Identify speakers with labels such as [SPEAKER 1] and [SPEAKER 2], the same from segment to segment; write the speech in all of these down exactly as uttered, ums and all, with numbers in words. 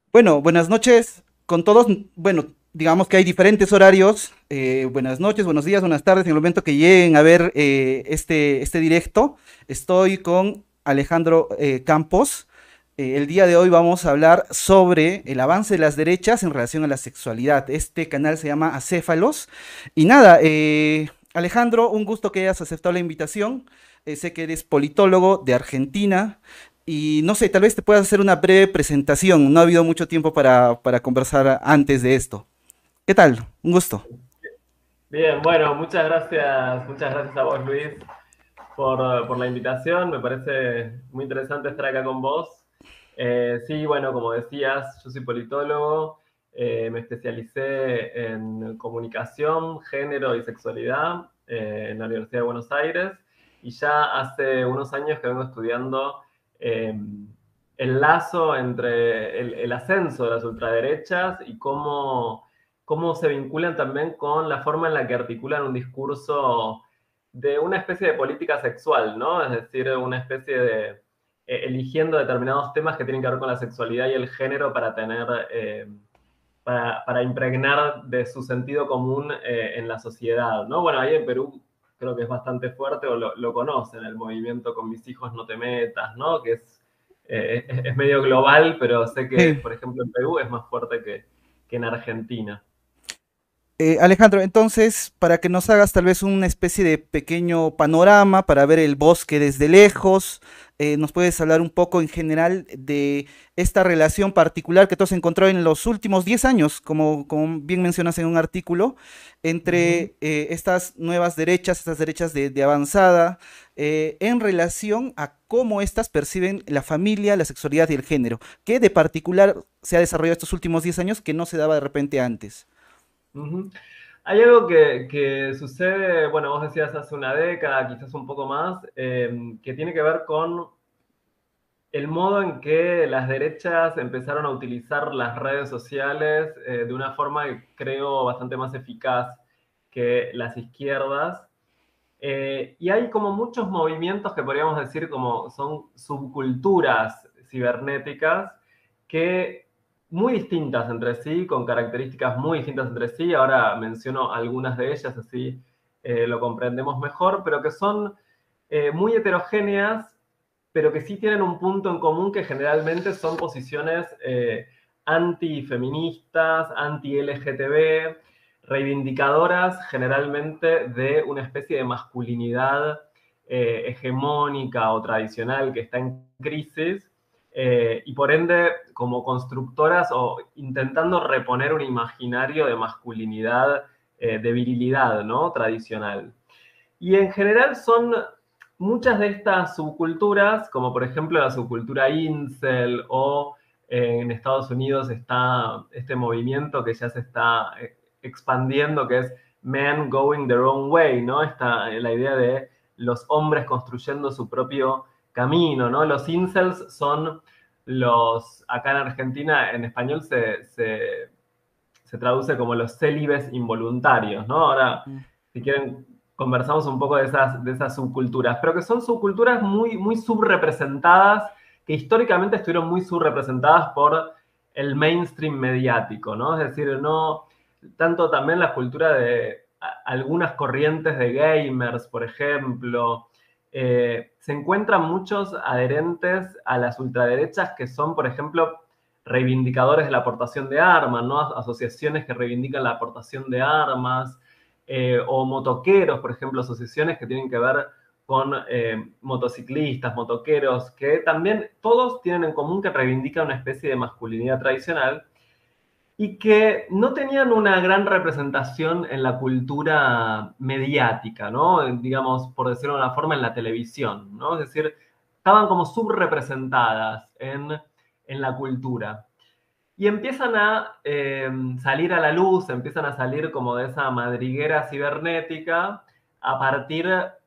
[SPEAKER 1] Bueno, buenas noches con todos. Bueno, digamos que hay diferentes horarios. Eh, buenas noches, buenos días, buenas tardes. En el momento que lleguen a ver eh, este, este directo, estoy con Alejandro eh, Campos. Eh, el día de hoy vamos a hablar sobre el avance de las derechas en relación a la sexualidad. Este canal se llama Acéfalos. Y nada, eh, Alejandro, un gusto que hayas aceptado la invitación. Eh, sé que eres politólogo de Argentina. Y no sé, tal vez te puedas hacer una breve presentación. No ha habido mucho tiempo para, para conversar antes de esto. ¿Qué tal? Un gusto.
[SPEAKER 2] Bien, bueno, muchas gracias, muchas gracias a vos, Luis, por, por la invitación. Me parece muy interesante estar acá con vos. Eh, sí, bueno, como decías, yo soy politólogo, eh, me especialicé en comunicación, género y sexualidad eh, en la Universidad de Buenos Aires y ya hace unos años que vengo estudiando eh, el lazo entre el, el ascenso de las ultraderechas y cómo cómo se vinculan también con la forma en la que articulan un discurso de una especie de política sexual, ¿no? Es decir, una especie de eh, eligiendo determinados temas que tienen que ver con la sexualidad y el género para tener, eh, para, para, impregnar de su sentido común eh, en la sociedad, ¿no? Bueno, ahí en Perú creo que es bastante fuerte, o lo, lo conocen, el movimiento Con mis hijos no te metas, ¿no? Que es, eh, es, es medio global, pero sé que,
[SPEAKER 1] Sí.
[SPEAKER 2] por ejemplo, en Perú es más fuerte que, que en Argentina.
[SPEAKER 1] Eh, Alejandro, entonces, para que nos hagas tal vez una especie de pequeño panorama para ver el bosque desde lejos, eh, nos puedes hablar un poco en general de esta relación particular que tú has encontrado en los últimos diez años, como, como bien mencionas en un artículo,
[SPEAKER 2] Uh -huh.
[SPEAKER 1] entre eh, estas nuevas derechas, estas derechas de, de avanzada, eh, en relación a cómo éstas perciben la familia, la sexualidad y el género, que de particular se ha desarrollado estos últimos diez años que no se daba de repente antes.
[SPEAKER 2] Uh -huh. Hay algo que, que, sucede, bueno, vos decías hace una década, quizás un poco más, eh, que tiene que ver con el modo en que las derechas empezaron a utilizar las redes sociales eh, de una forma que creo bastante más eficaz que las izquierdas. Eh, y hay como muchos movimientos que podríamos decir como son subculturas cibernéticas que muy distintas entre sí, con características muy distintas entre sí. Ahora menciono algunas de ellas, así eh, lo comprendemos mejor, pero que son eh, muy heterogéneas, pero que sí tienen un punto en común que generalmente son posiciones eh, antifeministas, anti-L G T B, reivindicadoras generalmente de una especie de masculinidad eh, hegemónica o tradicional que está en crisis eh, y por ende como constructoras o intentando reponer un imaginario de masculinidad, eh, de virilidad, ¿no? Tradicional. Y en general son muchas de estas subculturas, como por ejemplo la subcultura incel o eh, en Estados Unidos está este movimiento que ya se está eh, expandiendo, que es Men Going Their Own Way, ¿no? Esta, eh, la idea de los hombres construyendo su propio camino, ¿no? Los incels son los, acá en Argentina, en español se, se, se traduce como los célibes involuntarios, ¿no? Ahora,
[SPEAKER 1] Mm.
[SPEAKER 2] si quieren, conversamos un poco de esas, de esas subculturas, pero que son subculturas muy, muy subrepresentadas, que históricamente estuvieron muy subrepresentadas por el mainstream mediático, ¿no? Es decir, no tanto también la cultura de a, algunas corrientes de gamers, por ejemplo, eh, se encuentran muchos adherentes a las ultraderechas que son, por ejemplo, reivindicadores de la aportación de armas, ¿no? Asociaciones que reivindican la aportación de armas, eh, o motoqueros, por ejemplo, asociaciones que tienen que ver con eh, motociclistas, motoqueros, que también todos tienen en común que reivindican una especie de masculinidad tradicional y que no tenían una gran representación en la cultura mediática, ¿no? Digamos, por decirlo de una forma, en la televisión, ¿no? Es decir, estaban como subrepresentadas en, en la cultura. Y empiezan a eh, salir a la luz, empiezan a salir como de esa madriguera cibernética a partir,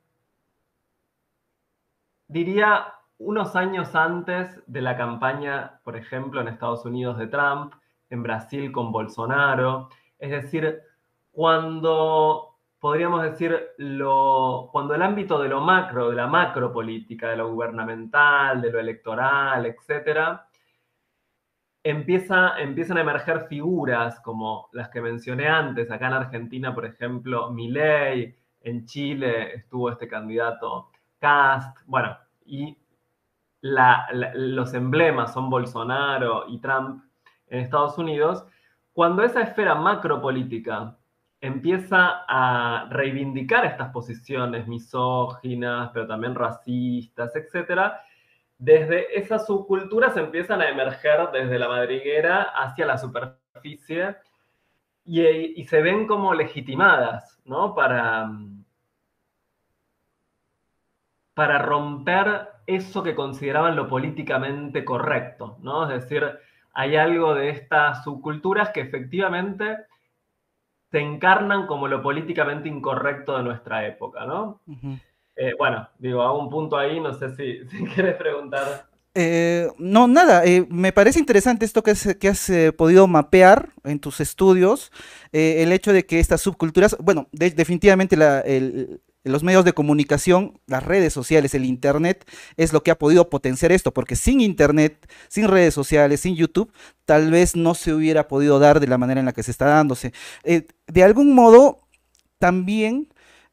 [SPEAKER 2] diría, unos años antes de la campaña, por ejemplo, en Estados Unidos de Trump, en Brasil con Bolsonaro. Es decir, cuando, podríamos decir, lo, cuando el ámbito de lo macro, de la macropolítica, de lo gubernamental, de lo electoral, etcétera, empieza, empiezan a emerger figuras como las que mencioné antes. Acá en Argentina, por ejemplo, Milei, en Chile estuvo este candidato Kast, bueno, y la, la, los emblemas son Bolsonaro y Trump en Estados Unidos. Cuando esa esfera macropolítica empieza a reivindicar estas posiciones misóginas, pero también racistas, etcétera, desde esas subculturas empiezan a emerger desde la madriguera hacia la superficie y, y se ven como legitimadas, ¿no? Para, para romper eso que consideraban lo políticamente correcto, ¿no? Es decir, hay algo de estas subculturas que efectivamente se encarnan como lo políticamente incorrecto de nuestra época, ¿no?
[SPEAKER 1] Ujú.
[SPEAKER 2] Eh, bueno, digo, hago un punto ahí, no sé si, si quieres preguntar.
[SPEAKER 1] Eh, no, nada, eh, me parece interesante esto que has, que has eh, podido mapear en tus estudios, eh, el hecho de que estas subculturas, bueno, de- definitivamente la- el- los medios de comunicación, las redes sociales, el Internet, es lo que ha podido potenciar esto, porque sin Internet, sin redes sociales, sin YouTube, tal vez no se hubiera podido dar de la manera en la que se está dándose. Eh, de algún modo, también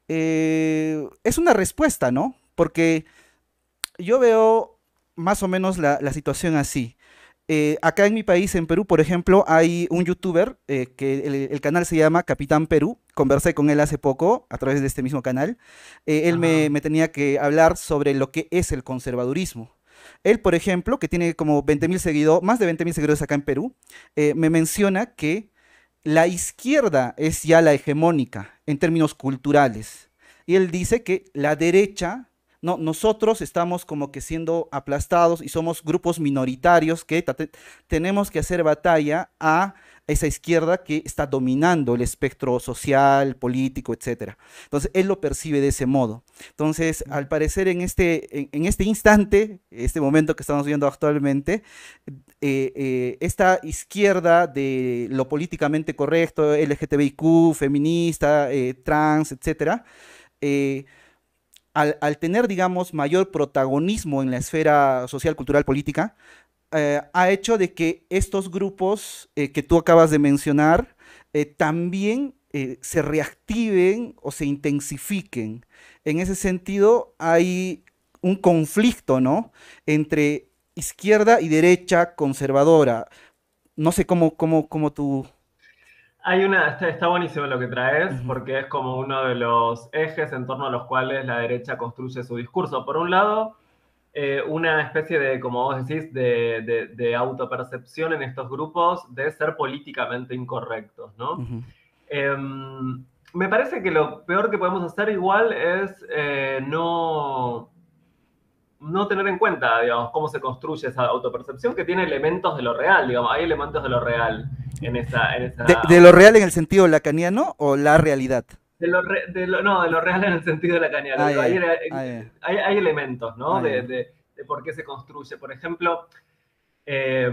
[SPEAKER 1] eh, es una respuesta, ¿no? Porque yo veo más o menos la, la situación así. Eh, acá en mi país, en Perú, por ejemplo, hay un youtuber eh, que el, el canal se llama Capitán Perú. Conversé con él hace poco a través de este mismo canal. Eh, él me,
[SPEAKER 2] Ajá.
[SPEAKER 1] me tenía que hablar sobre lo que es el conservadurismo. Él, por ejemplo, que tiene como veinte mil seguidores, más de veinte mil seguidores acá en Perú, eh, me menciona que la izquierda es ya la hegemónica en términos culturales. Y él dice que la derecha, no, nosotros estamos como que siendo aplastados y somos grupos minoritarios que ta- te- tenemos que hacer batalla a esa izquierda que está dominando el espectro social, político, etcétera. Entonces, él lo percibe de ese modo. Entonces, al parecer, en este, en, en este instante, este momento que estamos viendo actualmente, eh, eh, esta izquierda de lo políticamente correcto, L G T B I Q, feminista, eh, trans, etcétera, eh, al, al tener, digamos, mayor protagonismo en la esfera social, cultural, política, eh, ha hecho de que estos grupos eh, que tú acabas de mencionar eh, también eh, se reactiven o se intensifiquen. En ese sentido, hay un conflicto, ¿no? Entre izquierda y derecha conservadora. No sé cómo, cómo, cómo tú...
[SPEAKER 2] Hay una, está, está buenísimo lo que traes,
[SPEAKER 1] Ujú,
[SPEAKER 2] porque es como uno de los ejes en torno a los cuales la derecha construye su discurso. Por un lado, eh, una especie de, como vos decís, de, de, de autopercepción en estos grupos de ser políticamente incorrectos, ¿no?
[SPEAKER 1] ujú.
[SPEAKER 2] Eh, Me parece que lo peor que podemos hacer igual es eh, no, no tener en cuenta, digamos, cómo se construye esa autopercepción que tiene elementos de lo real, digamos, hay elementos de lo real en esa, en
[SPEAKER 1] De,
[SPEAKER 2] esa
[SPEAKER 1] de lo real en el
[SPEAKER 2] autopercepción.
[SPEAKER 1] sentido lacaniano o la realidad.
[SPEAKER 2] De lo, re- de lo- no, de lo real en el sentido de la cañada.
[SPEAKER 1] Ah,
[SPEAKER 2] Digo,
[SPEAKER 1] ya,
[SPEAKER 2] hay,
[SPEAKER 1] ya. Ah, ya,
[SPEAKER 2] hay, hay elementos, ¿no?
[SPEAKER 1] ah,
[SPEAKER 2] De,
[SPEAKER 1] ya.
[SPEAKER 2] de- de por qué se construye. Por ejemplo, eh,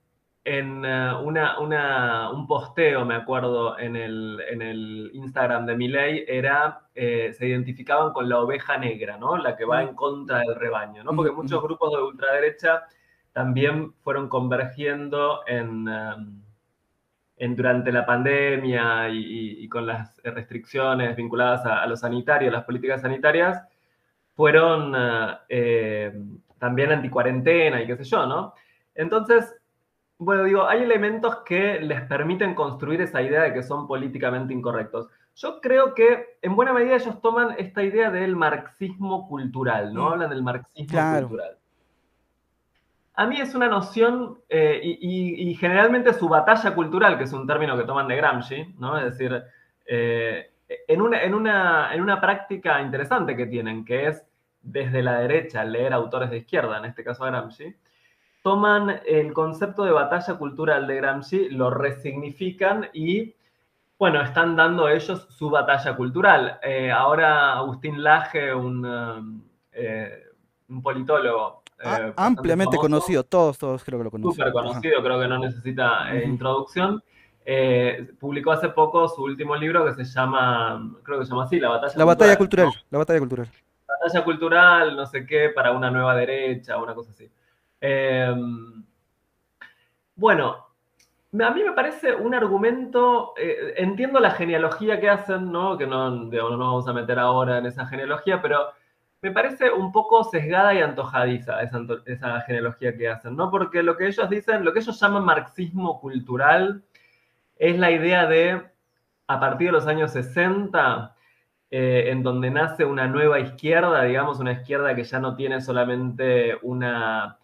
[SPEAKER 2] en eh, una, una- un posteo, me acuerdo, en el, en el Instagram de Milei, era, eh, se identificaban con la oveja negra, ¿no? La que va
[SPEAKER 1] Mm,
[SPEAKER 2] en contra del rebaño, ¿no?
[SPEAKER 1] ujú,
[SPEAKER 2] Porque
[SPEAKER 1] ujú.
[SPEAKER 2] muchos grupos de ultraderecha también fueron convergiendo en... em, en, durante la pandemia y, y, y, con las restricciones vinculadas a, a, lo sanitario, las políticas sanitarias, fueron eh, también anticuarentena y qué sé yo, ¿no? Entonces, bueno, digo, hay elementos que les permiten construir esa idea de que son políticamente incorrectos. Yo creo que en buena medida ellos toman esta idea del marxismo cultural, ¿no?
[SPEAKER 1] Mm,
[SPEAKER 2] Hablan del marxismo
[SPEAKER 1] claro.
[SPEAKER 2] cultural. A mí es una noción, eh, y, y- y generalmente su batalla cultural, que es un término que toman de Gramsci, ¿no? Es decir, eh, en, una, en, una, en una práctica interesante que tienen, que es desde la derecha leer autores de izquierda, en este caso a Gramsci, toman el concepto de batalla cultural de Gramsci, lo resignifican y, bueno, están dando ellos su batalla cultural. Eh, ahora Agustín Laje, un, um, eh, un politólogo
[SPEAKER 1] A-
[SPEAKER 2] eh, bastante
[SPEAKER 1] ampliamente
[SPEAKER 2] famoso,
[SPEAKER 1] conocido, todos, todos creo que lo conocen.
[SPEAKER 2] súper
[SPEAKER 1] Ajá.
[SPEAKER 2] conocido, creo que no necesita eh,
[SPEAKER 1] Ujú.
[SPEAKER 2] introducción. Eh, publicó hace poco su último libro que se llama, creo que se llama así, La batalla
[SPEAKER 1] La batalla
[SPEAKER 2] cultural, ¿no?
[SPEAKER 1] cultural, la batalla cultural.
[SPEAKER 2] Batalla cultural, no sé qué, para una nueva derecha, una cosa así. Eh, Bueno, a mí me parece un argumento, eh, entiendo la genealogía que hacen, ¿no? Que no, digamos, no nos vamos a meter ahora en esa genealogía, pero me parece un poco sesgada y antojadiza esa, esa genealogía que hacen, ¿no? Porque lo que ellos dicen, lo que ellos llaman marxismo cultural, es la idea de, a partir de los años sesenta, eh, en donde nace una nueva izquierda, digamos, una izquierda que ya no tiene solamente una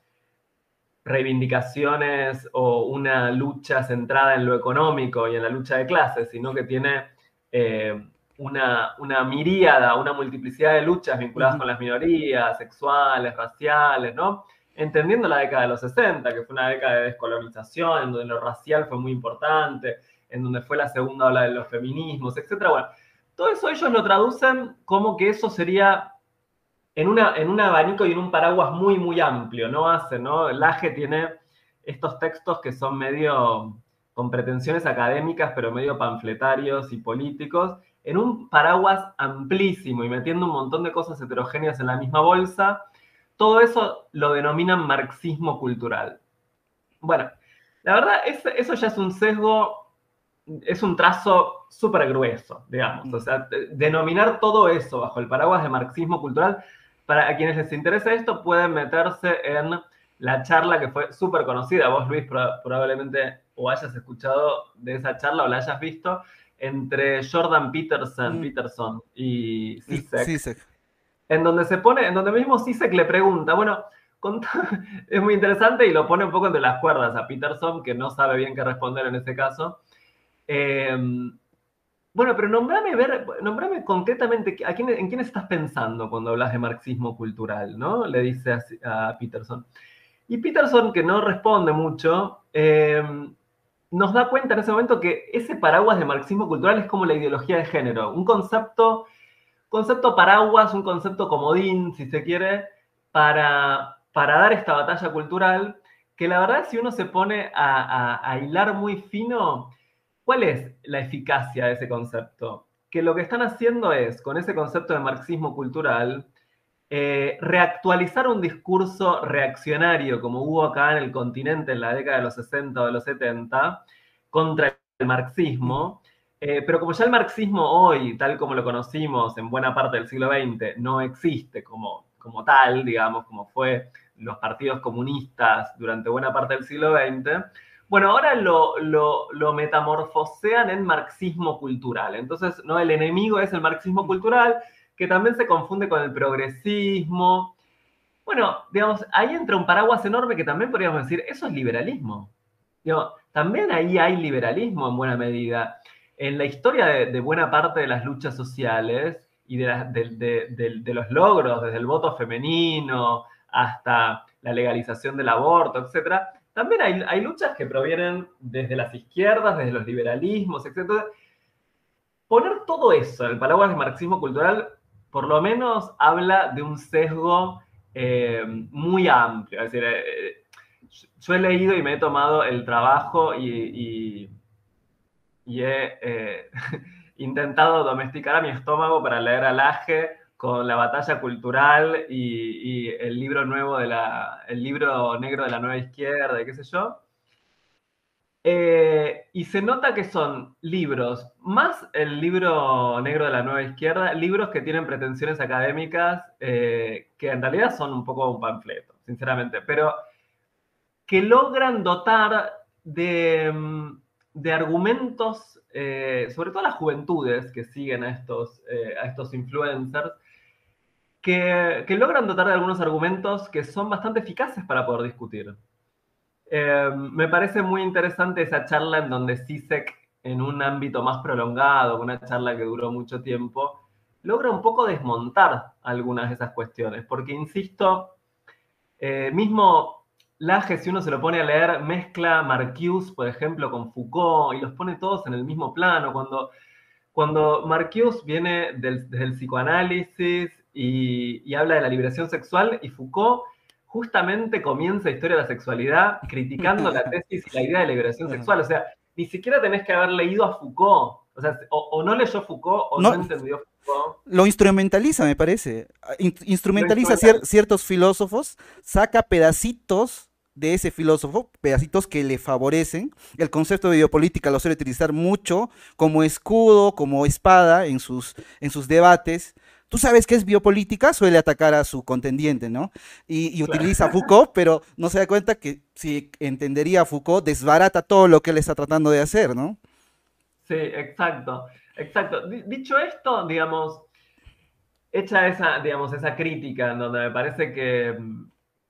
[SPEAKER 2] reivindicaciones o una lucha centrada en lo económico y en la lucha de clases, sino que tiene eh, una, una miríada, una multiplicidad de luchas vinculadas
[SPEAKER 1] Ujú.
[SPEAKER 2] con las minorías, sexuales, raciales, ¿no? Entendiendo la década de los sesenta, que fue una década de descolonización, en donde lo racial fue muy importante, en donde fue la segunda ola de los feminismos, etcétera. Bueno, todo eso ellos lo traducen como que eso sería en, una, en un abanico y en un paraguas muy, muy amplio, ¿no? Hace, ¿no? Laje tiene estos textos que son medio con pretensiones académicas, pero medio panfletarios y políticos, en un paraguas amplísimo y metiendo un montón de cosas heterogéneas en la misma bolsa. Todo eso lo denominan marxismo cultural. Bueno, la verdad, es, eso ya es un sesgo, es un trazo súper grueso, digamos. O
[SPEAKER 1] Mm.
[SPEAKER 2] sea, denominar todo eso bajo el paraguas de marxismo cultural, para a quienes les interesa esto, pueden meterse en la charla que fue súper conocida. Vos, Luis, probablemente o hayas escuchado de esa charla o la hayas visto, entre Jordan Peterson,
[SPEAKER 1] Mm.
[SPEAKER 2] Peterson y
[SPEAKER 1] Es- Sí,
[SPEAKER 2] Zizek,
[SPEAKER 1] sí.
[SPEAKER 2] en donde se pone, en donde mismo Zizek le pregunta, bueno, es muy interesante y lo pone un poco entre las cuerdas a Peterson, que no sabe bien qué responder en ese caso. Eh, bueno, pero nombrame, ver, nombrame concretamente a quién, en quién estás pensando cuando hablas de marxismo cultural, ¿no? Le dice a, a Peterson. Y Peterson, que no responde mucho, eh, nos da cuenta en ese momento que ese paraguas de marxismo cultural es como la ideología de género, un concepto, concepto paraguas, un concepto comodín, si se quiere, para, para dar esta batalla cultural, que la verdad si uno se pone a, a, a hilar muy fino, ¿cuál es la eficacia de ese concepto? Que lo que están haciendo es, con ese concepto de marxismo cultural, eh, reactualizar un discurso reaccionario como hubo acá en el continente en la década de los sesenta o de los setenta contra el
[SPEAKER 1] Ujú.
[SPEAKER 2] marxismo, eh, pero como ya el marxismo hoy, tal como lo conocimos en buena parte del siglo veinte, no existe como, como tal, digamos, como fue los partidos comunistas durante buena parte del siglo veinte, bueno, ahora lo, lo, lo metamorfosean en marxismo cultural. Entonces, ¿no? El enemigo es el marxismo cultural, que también se confunde con el progresismo. Bueno, digamos, ahí entra un paraguas enorme que también podríamos decir, eso es liberalismo. Digo, también ahí hay liberalismo en buena medida. En la historia de, de buena parte de las luchas sociales y de, la, de, de, de, de, los logros, desde el voto femenino hasta la legalización del aborto, etcétera, también hay, hay luchas que provienen desde las izquierdas, desde los liberalismos, etcétera. Poner todo eso en el paraguas del marxismo cultural, por lo menos habla de un sesgo eh, muy amplio. Es decir, eh, yo he leído y me he tomado el trabajo y, y, y he eh, intentado domesticar a mi estómago para leer a Laje con la batalla cultural y, y, el libro nuevo de la, el libro negro de la nueva izquierda y qué sé yo. Eh, y se nota que son libros, más el libro negro de la nueva izquierda, libros que tienen pretensiones académicas eh, que en realidad son un poco un panfleto, sinceramente, pero que logran dotar de, de argumentos, eh, sobre todo las juventudes que siguen a estos, eh, a estos influencers, que, que logran dotar de algunos argumentos que son bastante eficaces para poder discutir. Eh, me parece muy interesante esa charla en donde Zizek, en un ámbito más prolongado, una charla que duró mucho tiempo, logra un poco desmontar algunas de esas cuestiones, porque, insisto, eh, mismo Laje, si uno se lo pone a leer, mezcla Marcuse, por ejemplo, con Foucault, y los pone todos en el mismo plano, cuando, cuando Marcuse viene del, del psicoanálisis y, y habla de la liberación sexual, y Foucault justamente comienza Historia de la Sexualidad criticando la tesis y la idea de liberación
[SPEAKER 1] Ajá.
[SPEAKER 2] sexual. O sea, ni siquiera tenés que haber leído a Foucault. O sea, o, o no leyó Foucault o no
[SPEAKER 1] No,
[SPEAKER 2] entendió Foucault.
[SPEAKER 1] lo instrumentaliza, me parece. Ah, in-
[SPEAKER 2] Lo
[SPEAKER 1] instrumentaliza cier-
[SPEAKER 2] instrumentaliza.
[SPEAKER 1] ciertos filósofos, saca pedacitos, de ese filósofo, pedacitos que le favorecen. El concepto de biopolítica lo suele utilizar mucho como escudo, como espada en sus, en sus debates. Tú sabes qué es biopolítica, suele atacar a su contendiente, ¿no? Y, y utiliza a
[SPEAKER 2] Claro.
[SPEAKER 1] Foucault, pero no se da cuenta que si entendería a Foucault, desbarata todo lo que él está tratando de hacer, ¿no?
[SPEAKER 2] Sí, exacto, exacto. Di- Dicho esto, digamos, hecha esa, digamos, esa crítica en donde me parece que mm,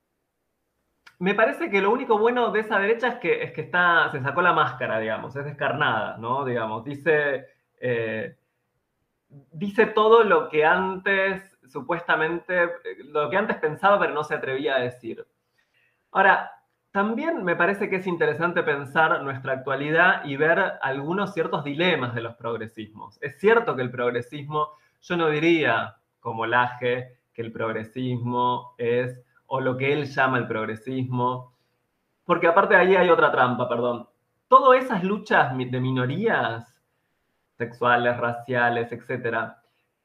[SPEAKER 2] me parece que lo único bueno de esa derecha es que, es que está, se sacó la máscara, digamos, es descarnada, ¿no? Digamos, dice, eh, dice todo lo que antes, supuestamente, lo que antes pensaba, pero no se atrevía a decir. Ahora, también me parece que es interesante pensar nuestra actualidad y ver algunos ciertos dilemas de los progresismos. Es cierto que el progresismo, yo no diría, como Laje, que el progresismo es, o lo que él llama el progresismo, porque aparte de ahí hay otra trampa, perdón. Todas esas luchas de minorías sexuales, raciales, etcétera,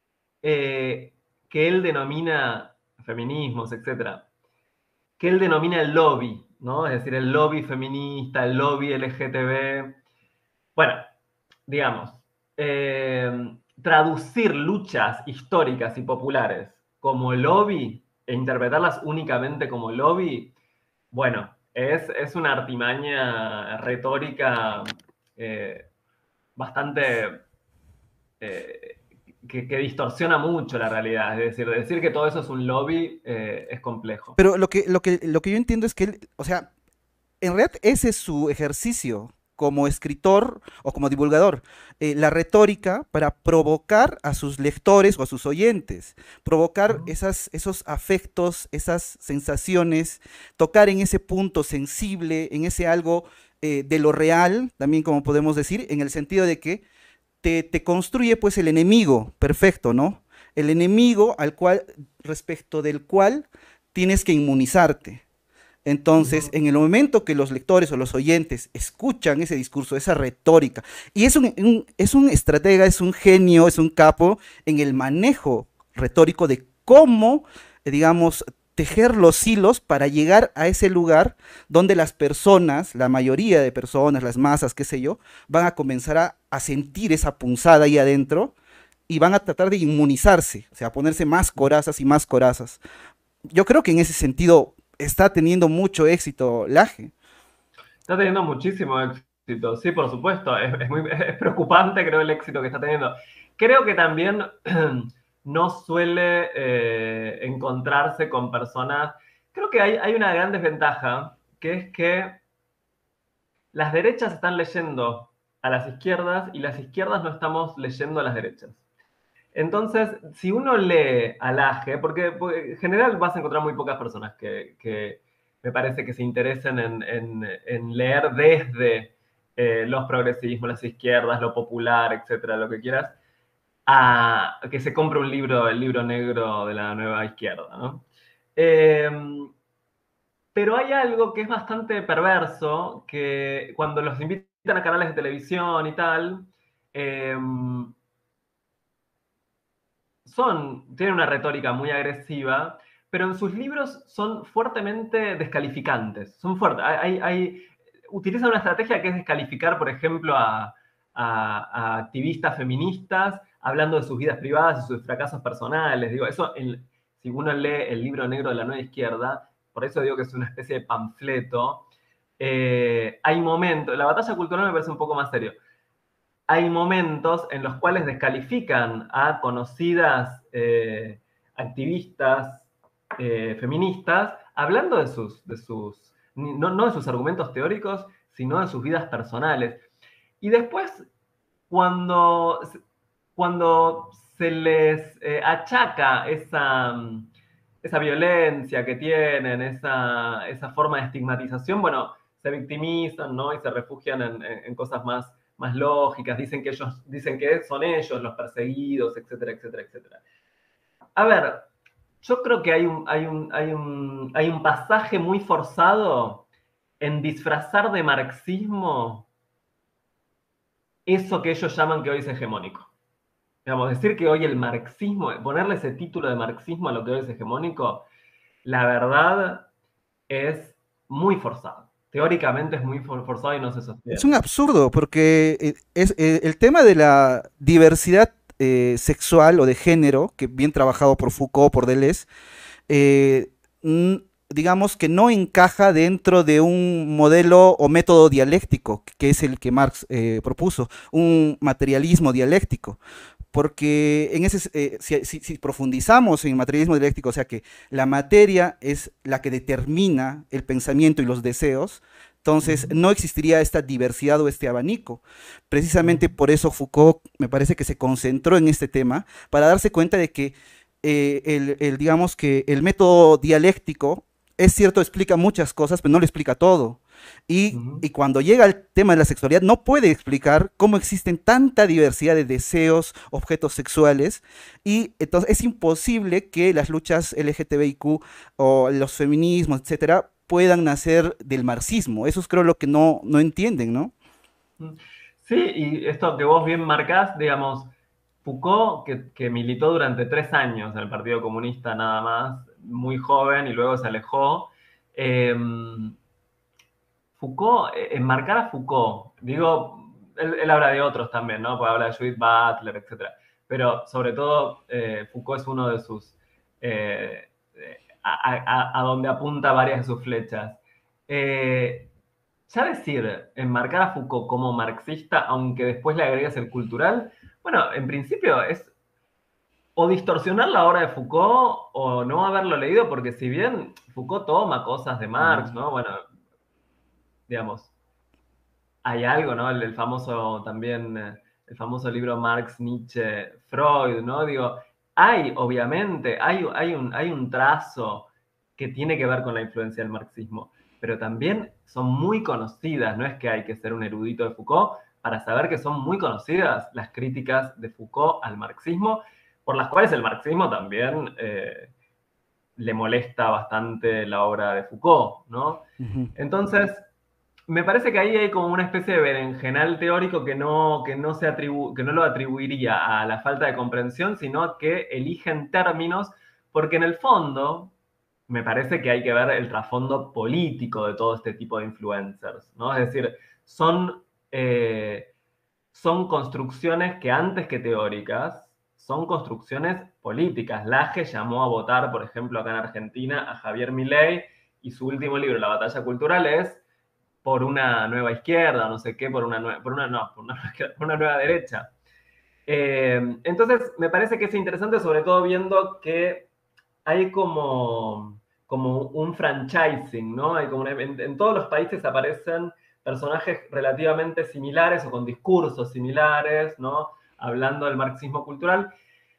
[SPEAKER 2] eh, que él denomina feminismos, etcétera, que él denomina el lobby, ¿no? Es decir, el lobby feminista, el lobby L G T B. Bueno, digamos, eh, traducir luchas históricas y populares como lobby e interpretarlas únicamente como lobby, bueno, es, es una artimaña retórica eh, bastante eh, que, que, distorsiona mucho la realidad. Es decir, decir que todo eso es un lobby eh, es complejo.
[SPEAKER 1] Pero lo que, lo que, lo que yo entiendo es que él, o sea, en realidad ese es su ejercicio como escritor o como divulgador, eh, la retórica para provocar a sus lectores o a sus oyentes, provocar esas, esos afectos, esas sensaciones, tocar en ese punto sensible, en ese algo eh, de lo real, también como podemos decir, en el sentido de que te, te construye pues el enemigo perfecto, ¿no? El enemigo al cual, respecto del cual tienes que inmunizarte.
[SPEAKER 2] Uh
[SPEAKER 1] Entonces,
[SPEAKER 2] -huh.
[SPEAKER 1] en el momento que los lectores o los oyentes escuchan ese discurso, esa retórica, y es un, un- es un estratega, es un genio, es un capo en el manejo retórico de cómo, eh, digamos, tejer los hilos para llegar a ese lugar donde las personas, la mayoría de personas, las masas, qué sé yo, van a comenzar a, a sentir esa punzada ahí adentro y van a tratar de inmunizarse, o sea, a ponerse más corazas y más corazas. Yo creo que en ese sentido está teniendo mucho éxito Laje.
[SPEAKER 2] Está teniendo muchísimo éxito, sí, por supuesto. Es, es muy, es preocupante, creo, el éxito que está teniendo. Creo que también no suele eh, encontrarse con personas. Creo que hay, hay una gran desventaja, que es que las derechas están leyendo a las izquierdas y las izquierdas no estamos leyendo a las derechas. Entonces, si uno lee al Aje, porque, porque en general vas a encontrar muy pocas personas que, que me parece que se interesen en, en, en leer desde eh, los progresismos, las izquierdas, lo popular, etcétera, lo que quieras, a que se compre un libro, el libro negro de la nueva izquierda, ¿no? Eh, pero hay algo que es bastante perverso, que cuando los invitan a canales de televisión y tal, eh, son, tienen una retórica muy agresiva, pero en sus libros son fuertemente descalificantes. Son fuertes. Hay, hay, utilizan una estrategia que es descalificar, por ejemplo, a, a, a activistas feministas hablando de sus vidas privadas y sus fracasos personales. Digo, eso, en, si uno lee el libro negro de la nueva izquierda, por eso digo que es una especie de panfleto, eh, hay momentos, la batalla cultural me parece un poco más serio, hay momentos en los cuales descalifican a conocidas eh, activistas eh, feministas hablando de sus, de sus no, no de sus argumentos teóricos, sino de sus vidas personales. Y después, cuando, cuando se les eh, achaca esa, esa violencia que tienen, esa, esa forma de estigmatización, bueno, se victimizan, ¿no? Y se refugian en, en, en cosas más, más lógicas, dicen que ellos, dicen que son ellos los perseguidos, etcétera, etcétera, etcétera. A ver, yo creo que hay un, hay un, hay un, hay un pasaje muy forzado en disfrazar de marxismo eso que ellos llaman que hoy es hegemónico. Digamos, decir que hoy el marxismo, ponerle ese título de marxismo a lo que hoy es hegemónico, la verdad es muy forzado. Teóricamente es muy forzado y no se
[SPEAKER 1] Es un
[SPEAKER 2] sostiene.
[SPEAKER 1] absurdo, porque eh, es, eh, el tema de la diversidad eh, sexual o de género, que bien trabajado por Foucault, por Deleuze, eh, mm, digamos que no encaja dentro de un modelo o método dialéctico, que es el que Marx eh, propuso, un materialismo dialéctico. Porque en ese, eh, si, si- si profundizamos en el materialismo dialéctico, o sea que la materia es la que determina el pensamiento y los deseos, entonces
[SPEAKER 2] Ujú,
[SPEAKER 1] no existiría esta diversidad o este abanico. Precisamente
[SPEAKER 2] ujú,
[SPEAKER 1] por eso Foucault me parece que se concentró en este tema, para darse cuenta de que eh, el, el, digamos que el método dialéctico, es cierto, explica muchas cosas, pero no lo explica todo. Y,
[SPEAKER 2] ujú.
[SPEAKER 1] y cuando llega al tema de la sexualidad, no puede explicar cómo existen tanta diversidad de deseos, objetos sexuales, y entonces es imposible que las luchas L G T B I Q o los feminismos, etcétera, puedan nacer del marxismo. Eso es creo lo que no, no entienden, ¿no?
[SPEAKER 2] Mm. Sí, y esto que vos bien marcás, digamos, Foucault, que, que militó durante tres años en el Partido Comunista nada más, muy joven y luego se alejó. eh, Foucault, eh, enmarcar a Foucault, digo, él, él habla de otros también, ¿no? Porque habla de Judith Butler, etcétera. Pero sobre todo, eh, Foucault es uno de sus, eh, eh, a, a- a donde apunta varias de sus flechas. Eh, ya decir, enmarcar a Foucault como marxista, aunque después le agregas el cultural, bueno, en principio es o distorsionar la obra de Foucault o no haberlo leído, porque si bien Foucault toma cosas de Marx,
[SPEAKER 1] Mm.
[SPEAKER 2] ¿no? Bueno, digamos, hay algo, ¿no? El, el famoso también, eh, el famoso libro Marx, Nietzsche, Freud, ¿no? Digo, hay, obviamente, hay, hay, un, hay un trazo que tiene que ver con la influencia del marxismo, pero también son muy conocidas, no es que hay que ser un erudito de Foucault para saber que son muy conocidas las críticas de Foucault al marxismo, por las cuales el marxismo también eh, le molesta bastante la obra de Foucault, ¿no?
[SPEAKER 1] Ujú.
[SPEAKER 2] Entonces, me parece que ahí hay como una especie de berenjenal teórico que no, que no, se atribu que no lo atribuiría a la falta de comprensión, sino que eligen términos, porque en el fondo me parece que hay que ver el trasfondo político de todo este tipo de influencers, ¿no? Es decir, son, eh, son construcciones que antes que teóricas, son construcciones políticas. Laje llamó a votar, por ejemplo, acá en Argentina, a Javier Milei, y su último libro, La batalla cultural, es por una nueva izquierda, no sé qué, por una nueva, por una, no, por una, por una nueva derecha. Eh, entonces, me parece que es interesante, sobre todo viendo que hay como, como un franchising, ¿no? Hay como una, en, en, todos los países aparecen personajes relativamente similares o con discursos similares, ¿no? Hablando del marxismo cultural,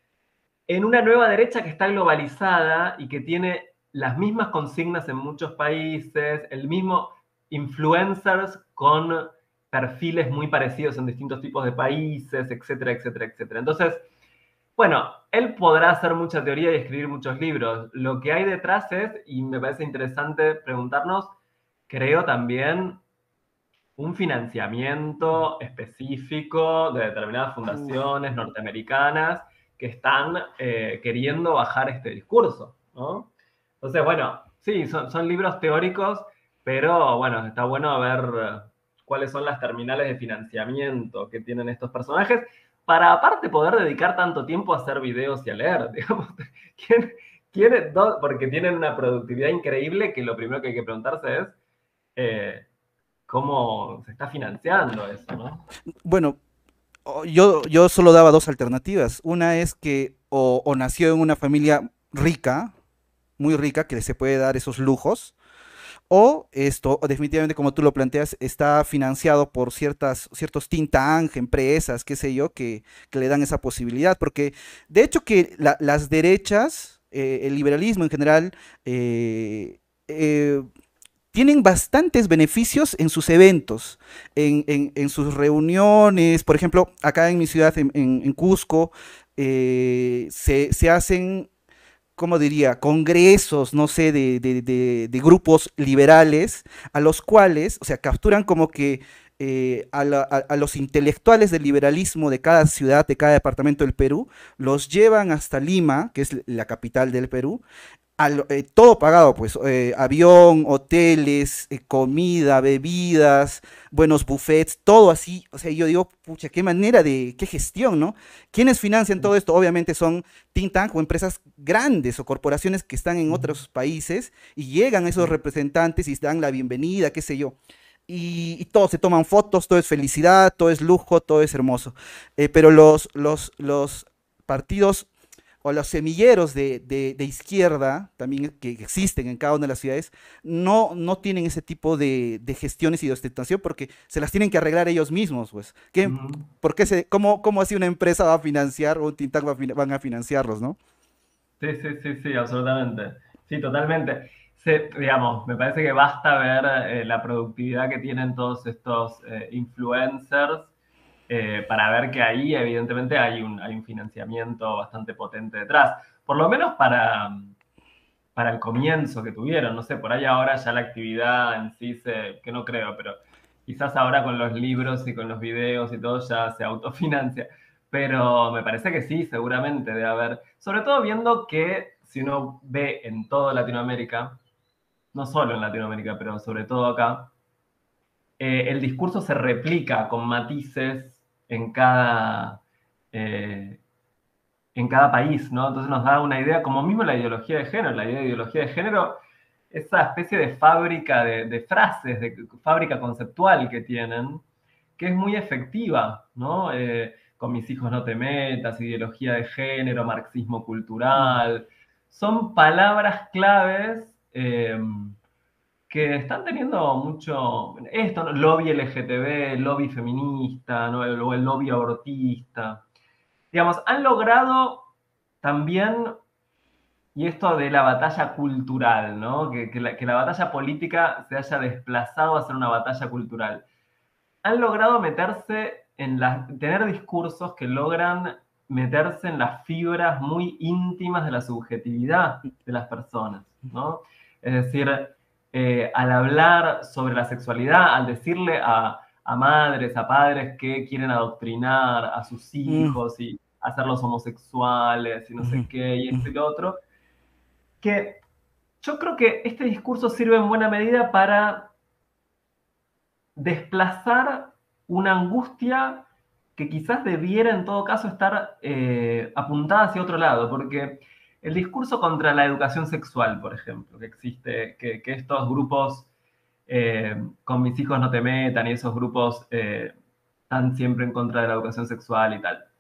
[SPEAKER 2] en una nueva derecha que está globalizada y que tiene las mismas consignas en muchos países, el mismo influencers con perfiles muy parecidos en distintos tipos de países, etcétera, etcétera, etcétera. Entonces, bueno, él podrá hacer mucha teoría y escribir muchos libros. Lo que hay detrás es, y me parece interesante preguntarnos, creo también un financiamiento específico de determinadas
[SPEAKER 1] Uf.
[SPEAKER 2] fundaciones norteamericanas que están eh, queriendo bajar este discurso, ¿no? Entonces, bueno, sí, son, son libros teóricos, pero bueno, está bueno ver eh, cuáles son las terminales de financiamiento que tienen estos personajes para aparte poder dedicar tanto tiempo a hacer videos y a leer, digamos. ¿Quién, quién, porque tienen una productividad increíble que lo primero que hay que preguntarse es eh, cómo se está financiando eso, ¿no?
[SPEAKER 1] Bueno, o- yo, yo solo daba dos alternativas. Una es que o, o nació en una familia rica, muy rica, que se puede dar esos lujos, o esto, o definitivamente, como tú lo planteas, está financiado por ciertas, ciertos think tank, empresas, qué sé yo, que, que le dan esa posibilidad. Porque de hecho que la- las derechas, eh, el liberalismo en general, eh, eh, tienen bastantes beneficios en sus eventos, en, en- en sus reuniones. Por ejemplo, acá en mi ciudad, en, en- en Cusco, eh, se, se hacen, ¿cómo diría?, congresos, no sé, de, de- de- de grupos liberales, a los cuales, o sea, capturan como que eh, a, la- a- a los intelectuales del liberalismo de cada ciudad, de cada departamento del Perú, los llevan hasta Lima, que es la capital del Perú, al- eh, todo pagado, pues, eh, avión, hoteles, eh, comida, bebidas, buenos buffets, todo así. O sea, yo digo, pucha, qué manera de, qué gestión, ¿no? ¿Quiénes financian todo esto? Obviamente son think tank o empresas grandes o corporaciones que están en otros países y llegan esos representantes y dan la bienvenida, qué sé yo. Y, y todos se toman fotos, todo es felicidad, todo es lujo, todo es hermoso. Eh, pero los, los, los partidos o los semilleros de, de- de izquierda, también que existen en cada una de las ciudades, no, no tienen ese tipo de, de gestiones y de ostentación porque se las tienen que arreglar ellos mismos, pues. ¿Qué,
[SPEAKER 2] Ujú.
[SPEAKER 1] por qué se, cómo, cómo así una empresa va a financiar o un think tank va a fin- van a financiarlos, ¿no?
[SPEAKER 2] Sí, sí, sí, sí, absolutamente. Sí, totalmente. Se- digamos, me parece que basta ver eh, la productividad que tienen todos estos eh, influencers eh, para ver que ahí evidentemente hay un, hay un financiamiento bastante potente detrás. Por lo menos para, para el comienzo que tuvieron. No sé, por ahí ahora ya la actividad en sí se, que no creo, pero quizás ahora con los libros y con los videos y todo ya se autofinancia. Pero me parece que sí, seguramente debe haber. Sobre todo viendo que si uno ve en toda Latinoamérica, no solo en Latinoamérica, pero sobre todo acá, eh, el discurso se replica con matices en cada, eh, en cada país, ¿no? Entonces nos da una idea, como mismo la ideología de género, la idea de ideología de género, esa especie de fábrica de, de frases, de fábrica conceptual que tienen, que es muy efectiva, ¿no? Eh, con mis hijos no te metas, ideología de género, marxismo
[SPEAKER 1] Mm,
[SPEAKER 2] cultural, son palabras claves eh, que están teniendo mucho, esto, ¿no? Lobby L G T B, lobby feminista, ¿no? O el lobby abortista. Digamos, han logrado también, y esto de la batalla cultural, ¿no? Que, que la, que la batalla política se haya desplazado a ser una batalla cultural. Han logrado meterse en las, tener discursos que logran meterse en las fibras muy íntimas de la subjetividad de las personas, ¿no? Es decir, eh, al hablar sobre la sexualidad, al decirle a, a madres, a padres que quieren adoctrinar a sus
[SPEAKER 1] mm,
[SPEAKER 2] hijos y hacerlos homosexuales y no
[SPEAKER 1] ujú,
[SPEAKER 2] sé qué, y
[SPEAKER 1] ujú.
[SPEAKER 2] esto y lo otro, que yo creo que este discurso sirve en buena medida para desplazar una angustia que quizás debiera en todo caso estar eh, apuntada hacia otro lado, porque el discurso contra la educación sexual, por ejemplo, que existe, que, que estos grupos eh, con mis hijos no te metan y esos grupos eh, están siempre en contra de la educación sexual y tal.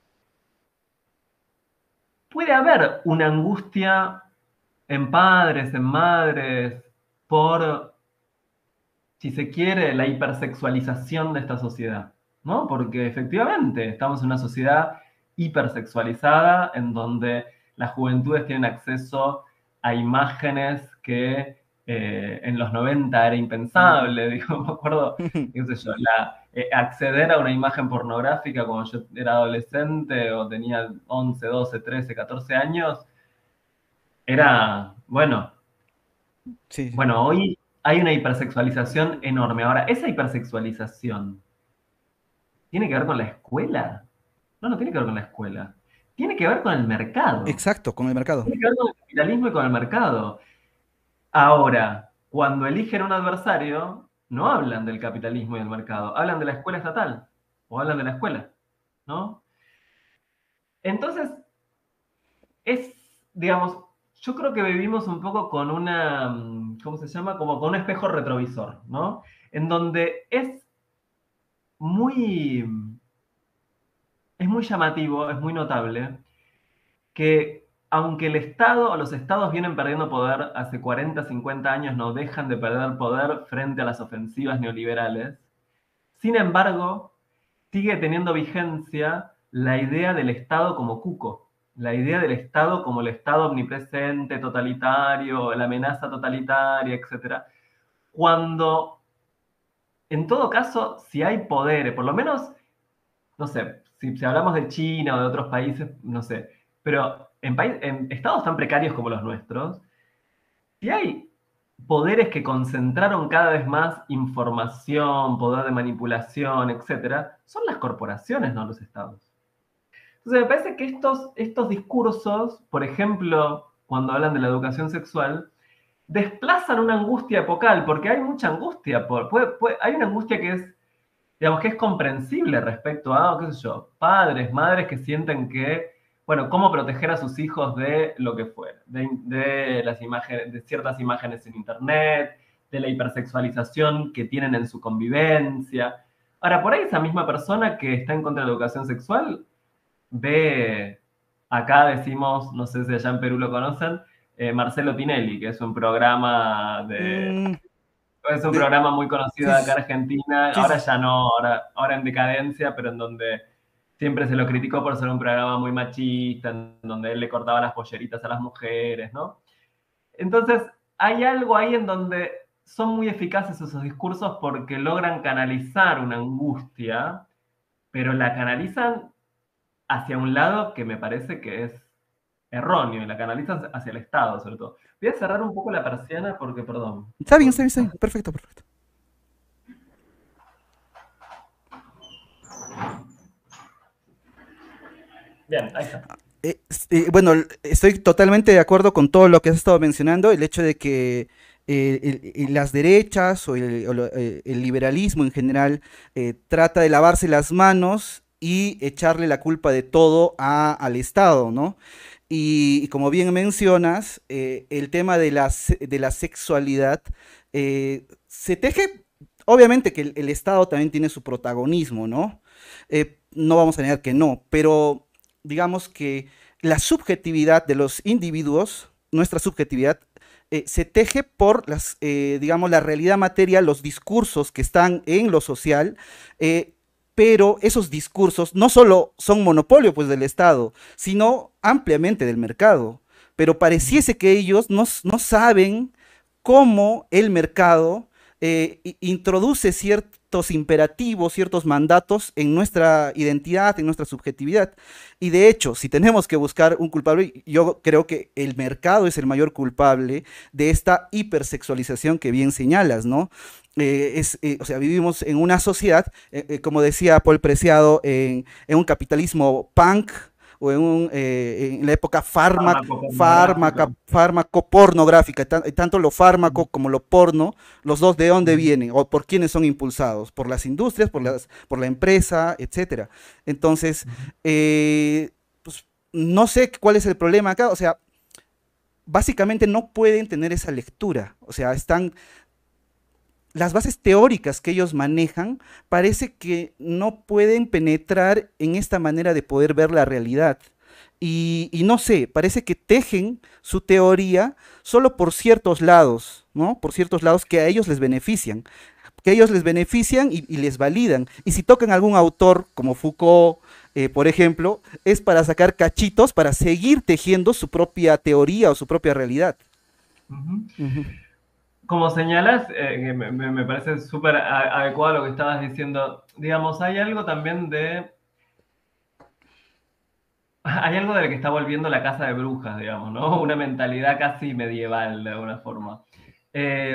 [SPEAKER 2] Puede haber una angustia en padres, en madres, por si se quiere, la hipersexualización de esta sociedad, ¿no? Porque efectivamente estamos en una sociedad hipersexualizada en donde las juventudes tienen acceso a imágenes que eh, en los noventa era
[SPEAKER 1] Mm,
[SPEAKER 2] impensable, digo, me acuerdo,
[SPEAKER 1] ujú.
[SPEAKER 2] qué sé yo, la, eh, acceder a una imagen pornográfica cuando yo era adolescente o tenía once, doce, trece, catorce años, era, bueno,
[SPEAKER 1] Sí, sí.
[SPEAKER 2] bueno, hoy hay una hipersexualización enorme. Ahora, esa hipersexualización tiene que ver con la escuela. No, no tiene que ver con la escuela. Tiene que ver con el mercado.
[SPEAKER 1] Exacto, con el mercado.
[SPEAKER 2] Tiene que ver con el capitalismo y con el mercado. Ahora, cuando eligen un adversario, no hablan del capitalismo y del mercado, hablan de la escuela estatal o hablan de la escuela, ¿no? Entonces, es, digamos, yo creo que vivimos un poco con una, mm, ¿cómo se llama? Como con un espejo retrovisor, ¿no? En donde es muy, es muy llamativo, es muy notable que aunque el Estado o los estados vienen perdiendo poder hace cuarenta, cincuenta años, no dejan de perder poder frente a las ofensivas neoliberales, sin embargo, sigue teniendo vigencia la idea del Estado como cuco, la idea del Estado como el Estado omnipresente, totalitario, la amenaza totalitaria, etcétera. Cuando, en todo caso, si hay poderes, por lo menos no sé, si, si hablamos de China o de otros países, no sé, pero en, país- en estados tan precarios como los nuestros, si hay poderes que concentraron cada vez más información, poder de manipulación, etcétera, son las corporaciones, no los estados. Entonces me parece que estos, estos discursos, por ejemplo, cuando hablan de la educación sexual, desplazan una angustia epocal, porque hay mucha angustia, por, puede, puede, hay una angustia que es, digamos, que es comprensible respecto a, qué sé yo, padres, madres que sienten que, bueno, cómo proteger a sus hijos de lo que fuera, de, de, las imágenes, de ciertas imágenes en internet, de la hipersexualización que tienen en su convivencia. Ahora, por ahí esa misma persona que está en contra de la educación sexual ve, acá decimos, no sé si allá en Perú lo conocen, eh, Marcelo Tinelli, que es un programa de,
[SPEAKER 1] Mm,
[SPEAKER 2] es un
[SPEAKER 1] de-
[SPEAKER 2] programa muy conocido
[SPEAKER 1] sí,
[SPEAKER 2] de acá
[SPEAKER 1] sí,
[SPEAKER 2] en Argentina,
[SPEAKER 1] sí,
[SPEAKER 2] ahora
[SPEAKER 1] sí.
[SPEAKER 2] ya no, ahora, ahora en decadencia, pero en donde siempre se lo criticó por ser un programa muy machista, en donde él le cortaba las polleritas a las mujeres, ¿no? Entonces, hay algo ahí en donde son muy eficaces esos discursos porque logran canalizar una angustia, pero la canalizan hacia un lado que me parece que es erróneo, y la canalizan hacia el Estado, sobre todo. Voy a cerrar un poco la persiana porque, perdón.
[SPEAKER 1] Está bien, está
[SPEAKER 2] por-
[SPEAKER 1] bien, está bien. Perfecto, perfecto.
[SPEAKER 2] Bien, ahí está.
[SPEAKER 1] Eh, s- eh, bueno, l- estoy totalmente de acuerdo con todo lo que has estado mencionando, el hecho de que eh, el- el- las derechas o el, o lo- eh, el liberalismo en general eh, trata de lavarse las manos y echarle la culpa de todo a- al Estado, ¿no? Y, y como bien mencionas, eh, el tema de la, se- de la sexualidad eh, se teje, obviamente que el, el Estado también tiene su protagonismo, ¿no? Eh, no vamos a negar que no, pero digamos que la subjetividad de los individuos, nuestra subjetividad, eh, se teje por las, eh, digamos, la realidad material, los discursos que están en lo social, eh, pero esos discursos no solo son monopolio pues del Estado, sino ampliamente del mercado. Pero pareciese que ellos no, s- no saben cómo el mercado eh, i- introduce ciertos imperativos, ciertos mandatos en nuestra identidad, en nuestra subjetividad. Y de hecho, si tenemos que buscar un culpable, yo creo que el mercado es el mayor culpable de esta hipersexualización que bien señalas, ¿no? Eh, es, eh, o sea, vivimos en una sociedad, eh, eh, como decía Paul Preciado, en, en un capitalismo punk o en, un, eh, en la época fármaca,
[SPEAKER 2] Fármaco
[SPEAKER 1] fármaca,
[SPEAKER 2] pornográfico.
[SPEAKER 1] fármaco pornográfica, tan- tanto lo fármaco como lo porno, los dos de dónde vienen o por quiénes son impulsados, por las industrias, por, las, por la empresa, etcétera. Entonces, eh, pues, no sé cuál es el problema acá, o sea, básicamente no pueden tener esa lectura, o sea, están las bases teóricas que ellos manejan, parece que no pueden penetrar en esta manera de poder ver la realidad. Y, y no sé, parece que tejen su teoría solo por ciertos lados, ¿no? Por ciertos lados que a ellos les benefician, que a ellos les benefician y, y les validan. Y si tocan algún autor como Foucault, eh, por ejemplo, es para sacar cachitos, para seguir tejiendo su propia teoría o su propia realidad.
[SPEAKER 2] Ujú.
[SPEAKER 1] Ujú.
[SPEAKER 2] Como señalas, eh, que me, me- me parece súper a- adecuado lo que estabas diciendo. Digamos, hay algo también de. Hay algo de lo que está volviendo la casa de brujas, digamos, ¿no? Una mentalidad casi medieval, de alguna forma. Eh,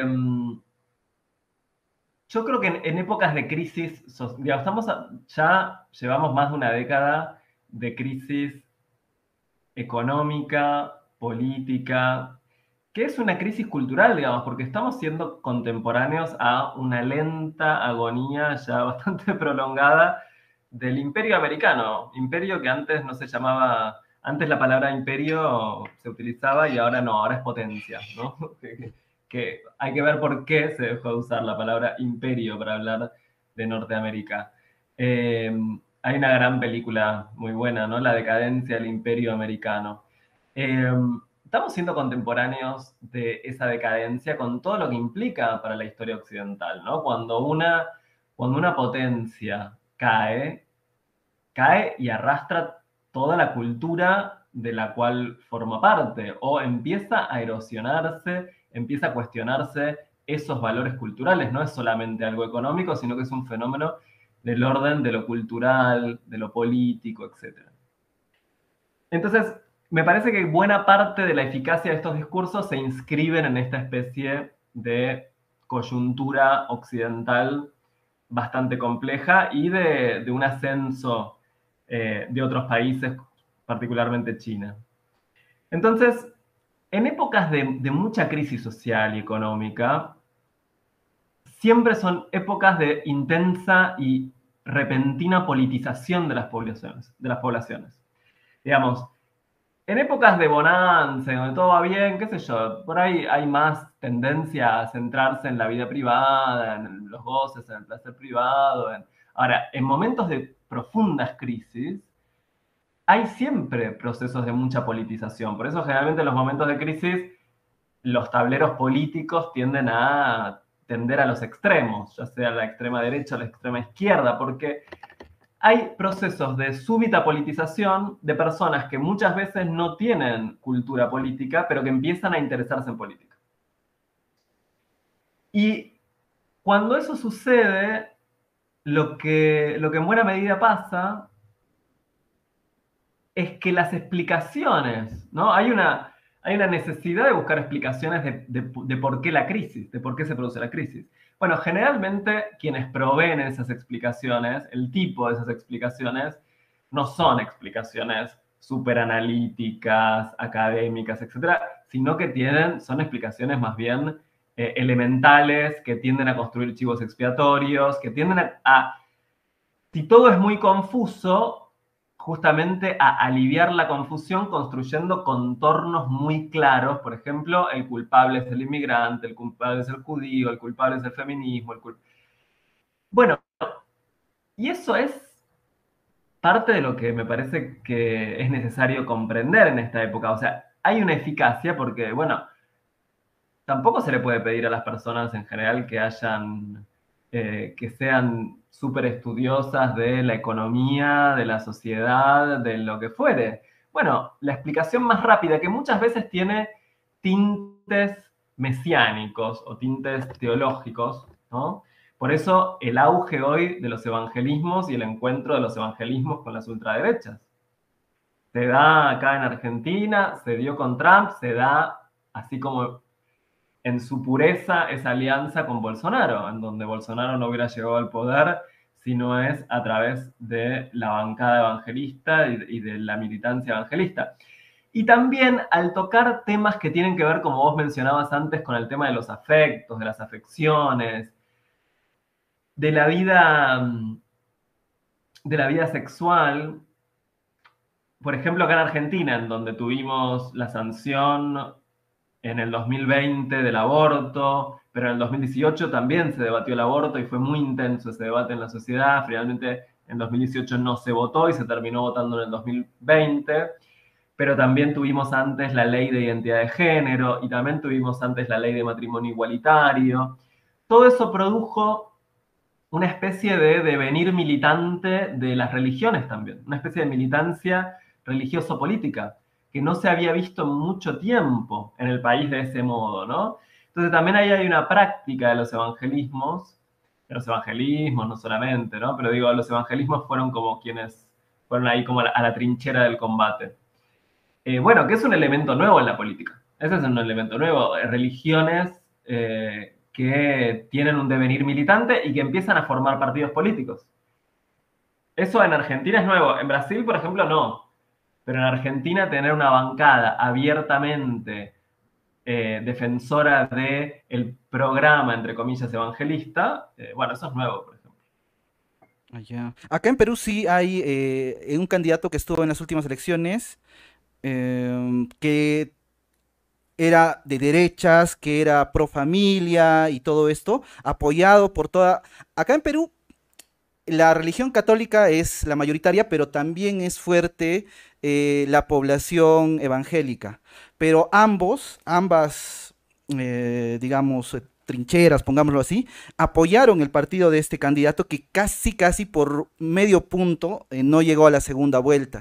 [SPEAKER 2] yo creo que en, en épocas de crisis, so- digamos, estamos a- ya llevamos más de una década de crisis económica, política, que es una crisis cultural, digamos, porque estamos siendo contemporáneos a una lenta agonía ya bastante prolongada del imperio americano, imperio que antes no se llamaba, antes la palabra imperio se utilizaba y ahora no, ahora es potencia, ¿no? Que, que hay que ver por qué se dejó de usar la palabra imperio para hablar de Norteamérica. Eh, Hay una gran película muy buena, ¿no? La decadencia del imperio americano. Eh, Estamos siendo contemporáneos de esa decadencia con todo lo que implica para la historia occidental, ¿no? Cuando una, cuando una potencia cae, cae y arrastra toda la cultura de la cual forma parte, o empieza a erosionarse, empieza a cuestionarse esos valores culturales. No es solamente algo económico, sino que es un fenómeno del orden de lo cultural, de lo político, etcétera. Entonces, me parece que buena parte de la eficacia de estos discursos se inscriben en esta especie de coyuntura occidental bastante compleja y de, de un ascenso eh, de otros países, particularmente China. Entonces, en épocas de, de mucha crisis social y económica, siempre son épocas de intensa y repentina politización de las poblaciones, de las poblaciones. Digamos, en épocas de bonanza, donde todo va bien, qué sé yo, por ahí hay más tendencia a centrarse en la vida privada, en los goces, en el placer privado. En... Ahora, en momentos de profundas crisis, hay siempre procesos de mucha politización. Por eso, generalmente, en los momentos de crisis, los tableros políticos tienden a tender a los extremos, ya sea la extrema derecha o la extrema izquierda, porque hay procesos de súbita politización de personas que muchas veces no tienen cultura política, pero que empiezan a interesarse en política. Y cuando eso sucede, lo que, lo que en buena medida pasa es que las explicaciones, ¿no? Hay una, hay una necesidad de buscar explicaciones de, de, de por qué la crisis, de por qué se produce la crisis. Bueno, generalmente quienes proveen esas explicaciones, el tipo de esas explicaciones, no son explicaciones súper analíticas, académicas, etcétera, sino que tienen, son explicaciones más bien eh, elementales, que tienden a construir chivos expiatorios, que tienden a, a, si todo es muy confuso, justamente a aliviar la confusión construyendo contornos muy claros. Por ejemplo, el culpable es el inmigrante, el culpable es el judío, el culpable es el feminismo. El cul... Bueno, y eso es parte de lo que me parece que es necesario comprender en esta época. O sea, hay una eficacia porque, bueno, tampoco se le puede pedir a las personas en general que hayan, eh, que sean súper estudiosas de la economía, de la sociedad, de lo que fuere. Bueno, la explicación más rápida, que muchas veces tiene tintes mesiánicos o tintes teológicos, ¿no? Por eso el auge hoy de los evangelismos y el encuentro de los evangelismos con las ultraderechas. Se da acá en Argentina, se dio con Trump, se da así como en su pureza esa alianza con Bolsonaro, en donde Bolsonaro no hubiera llegado al poder si no es a través de la bancada evangelista y de la militancia evangelista. Y también al tocar temas que tienen que ver, como vos mencionabas antes, con el tema de los afectos, de las afecciones, de la vida, de la vida sexual. Por ejemplo, acá en Argentina, en donde tuvimos la sanción en el dos mil veinte del aborto, pero en el dos mil dieciocho también se debatió el aborto y fue muy intenso ese debate en la sociedad. Finalmente en dos mil dieciocho no se votó y se terminó votando en el dos mil veinte, pero también tuvimos antes la ley de identidad de género y también tuvimos antes la ley de matrimonio igualitario. Todo eso produjo una especie de devenir militante de las religiones también, una especie de militancia religioso-política, que no se había visto en mucho tiempo en el país de ese modo, ¿no? Entonces también ahí hay una práctica de los evangelismos, de los evangelismos no solamente, ¿no? Pero digo, los evangelismos fueron como quienes fueron ahí como a la, a la trinchera del combate. Eh, bueno, que es un elemento nuevo en la política. Ese es un elemento nuevo. Religiones eh, que tienen un devenir militante y que empiezan a formar partidos políticos. Eso en Argentina es nuevo. En Brasil, por ejemplo, no. Pero en Argentina tener una bancada abiertamente eh, defensora del programa, entre comillas, evangelista, eh, bueno, eso es nuevo, por ejemplo.
[SPEAKER 1] Allá. Acá en Perú sí hay eh, un candidato que estuvo en las últimas elecciones, em, que era de derechas, que era pro familia y todo esto, apoyado por toda... Acá en Perú la religión católica es la mayoritaria, pero también es fuerte eh, la población evangélica. Pero ambos, ambas, eh, digamos, eh, trincheras, pongámoslo así, apoyaron el partido de este candidato que casi, casi por medio punto eh, no llegó a la segunda vuelta.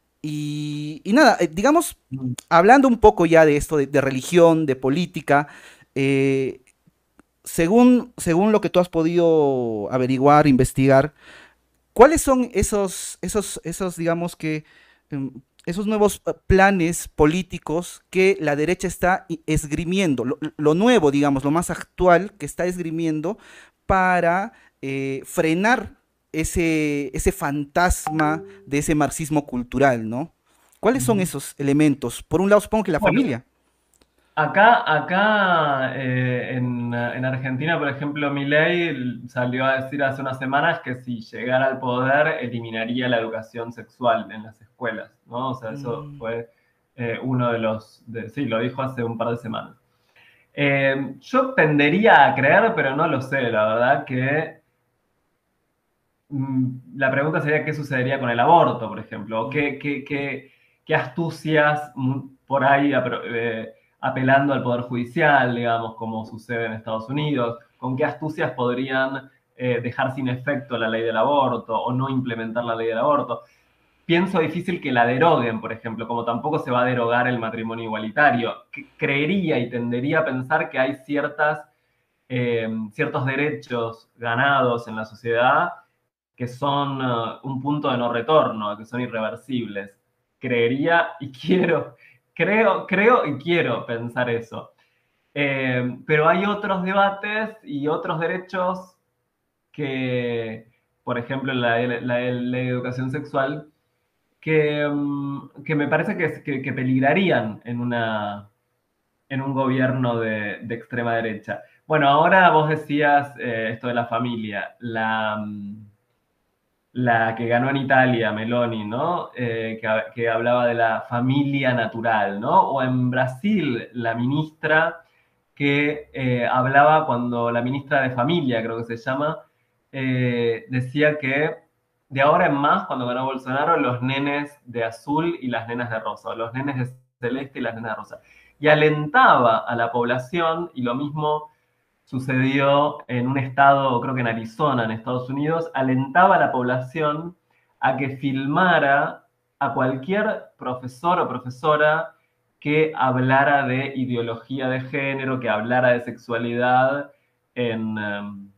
[SPEAKER 1] Y, y nada, eh, digamos,
[SPEAKER 2] Mm.
[SPEAKER 1] hablando un poco ya de esto, de, de religión, de política, eh, según, según lo que tú has podido averiguar, investigar, ¿cuáles son esos, esos, esos, digamos que, em, esos nuevos eh, planes políticos que la derecha está i- esgrimiendo? Lo, lo nuevo, digamos, lo más actual que está esgrimiendo para eh, frenar ese, ese fantasma de ese marxismo cultural, ¿no? ¿Cuáles son
[SPEAKER 2] Ujú.
[SPEAKER 1] esos elementos? Por un lado, supongo que la
[SPEAKER 2] Bueno,
[SPEAKER 1] familia.
[SPEAKER 2] Acá, acá eh, en, en Argentina, por ejemplo, Milei salió a decir hace unas semanas que si llegara al poder eliminaría la educación sexual en las escuelas, ¿no? O sea, eso
[SPEAKER 1] Mm,
[SPEAKER 2] fue eh, uno de los, de- sí, lo dijo hace un par de semanas. Eh, yo tendería a creer, pero no lo sé, la verdad que mm, la pregunta sería qué sucedería con el aborto, por ejemplo, o
[SPEAKER 1] mm,
[SPEAKER 2] qué, qué, qué- qué astucias mm, por ahí apro- eh, apelando al Poder Judicial, digamos, como sucede en Estados Unidos, con qué astucias podrían eh, dejar sin efecto la ley del aborto o no implementar la ley del aborto. Pienso difícil que la deroguen, por ejemplo, como tampoco se va a derogar el matrimonio igualitario. Que- Creería y tendería a pensar que hay ciertas, eh, ciertos derechos ganados en la sociedad que son uh, un punto de no retorno, que son irreversibles. Creería y quiero, creo, creo y quiero pensar eso. Eh, pero hay otros debates y otros derechos que, por ejemplo, la, la, la ley de educación sexual, que, um, que me parece que, que, que, peligrarían en, una, en un gobierno de, de extrema derecha. Bueno, ahora vos decías eh, esto de la familia. La, um, la que ganó en Italia, Meloni, ¿no? Eh, que, que, hablaba de la familia natural, ¿no? O en Brasil, la ministra que eh, hablaba cuando la ministra de Familia, creo que se llama, eh, decía que de ahora en más, cuando ganó Bolsonaro, los nenes de azul y las nenas de rosa, o los nenes de celeste y las nenas de rosa. Y alentaba a la población, y lo mismo sucedió en un estado, creo que en Arizona, en Estados Unidos, alentaba a la población a que filmara a cualquier profesor o profesora que hablara de ideología de género, que hablara de sexualidad en, um,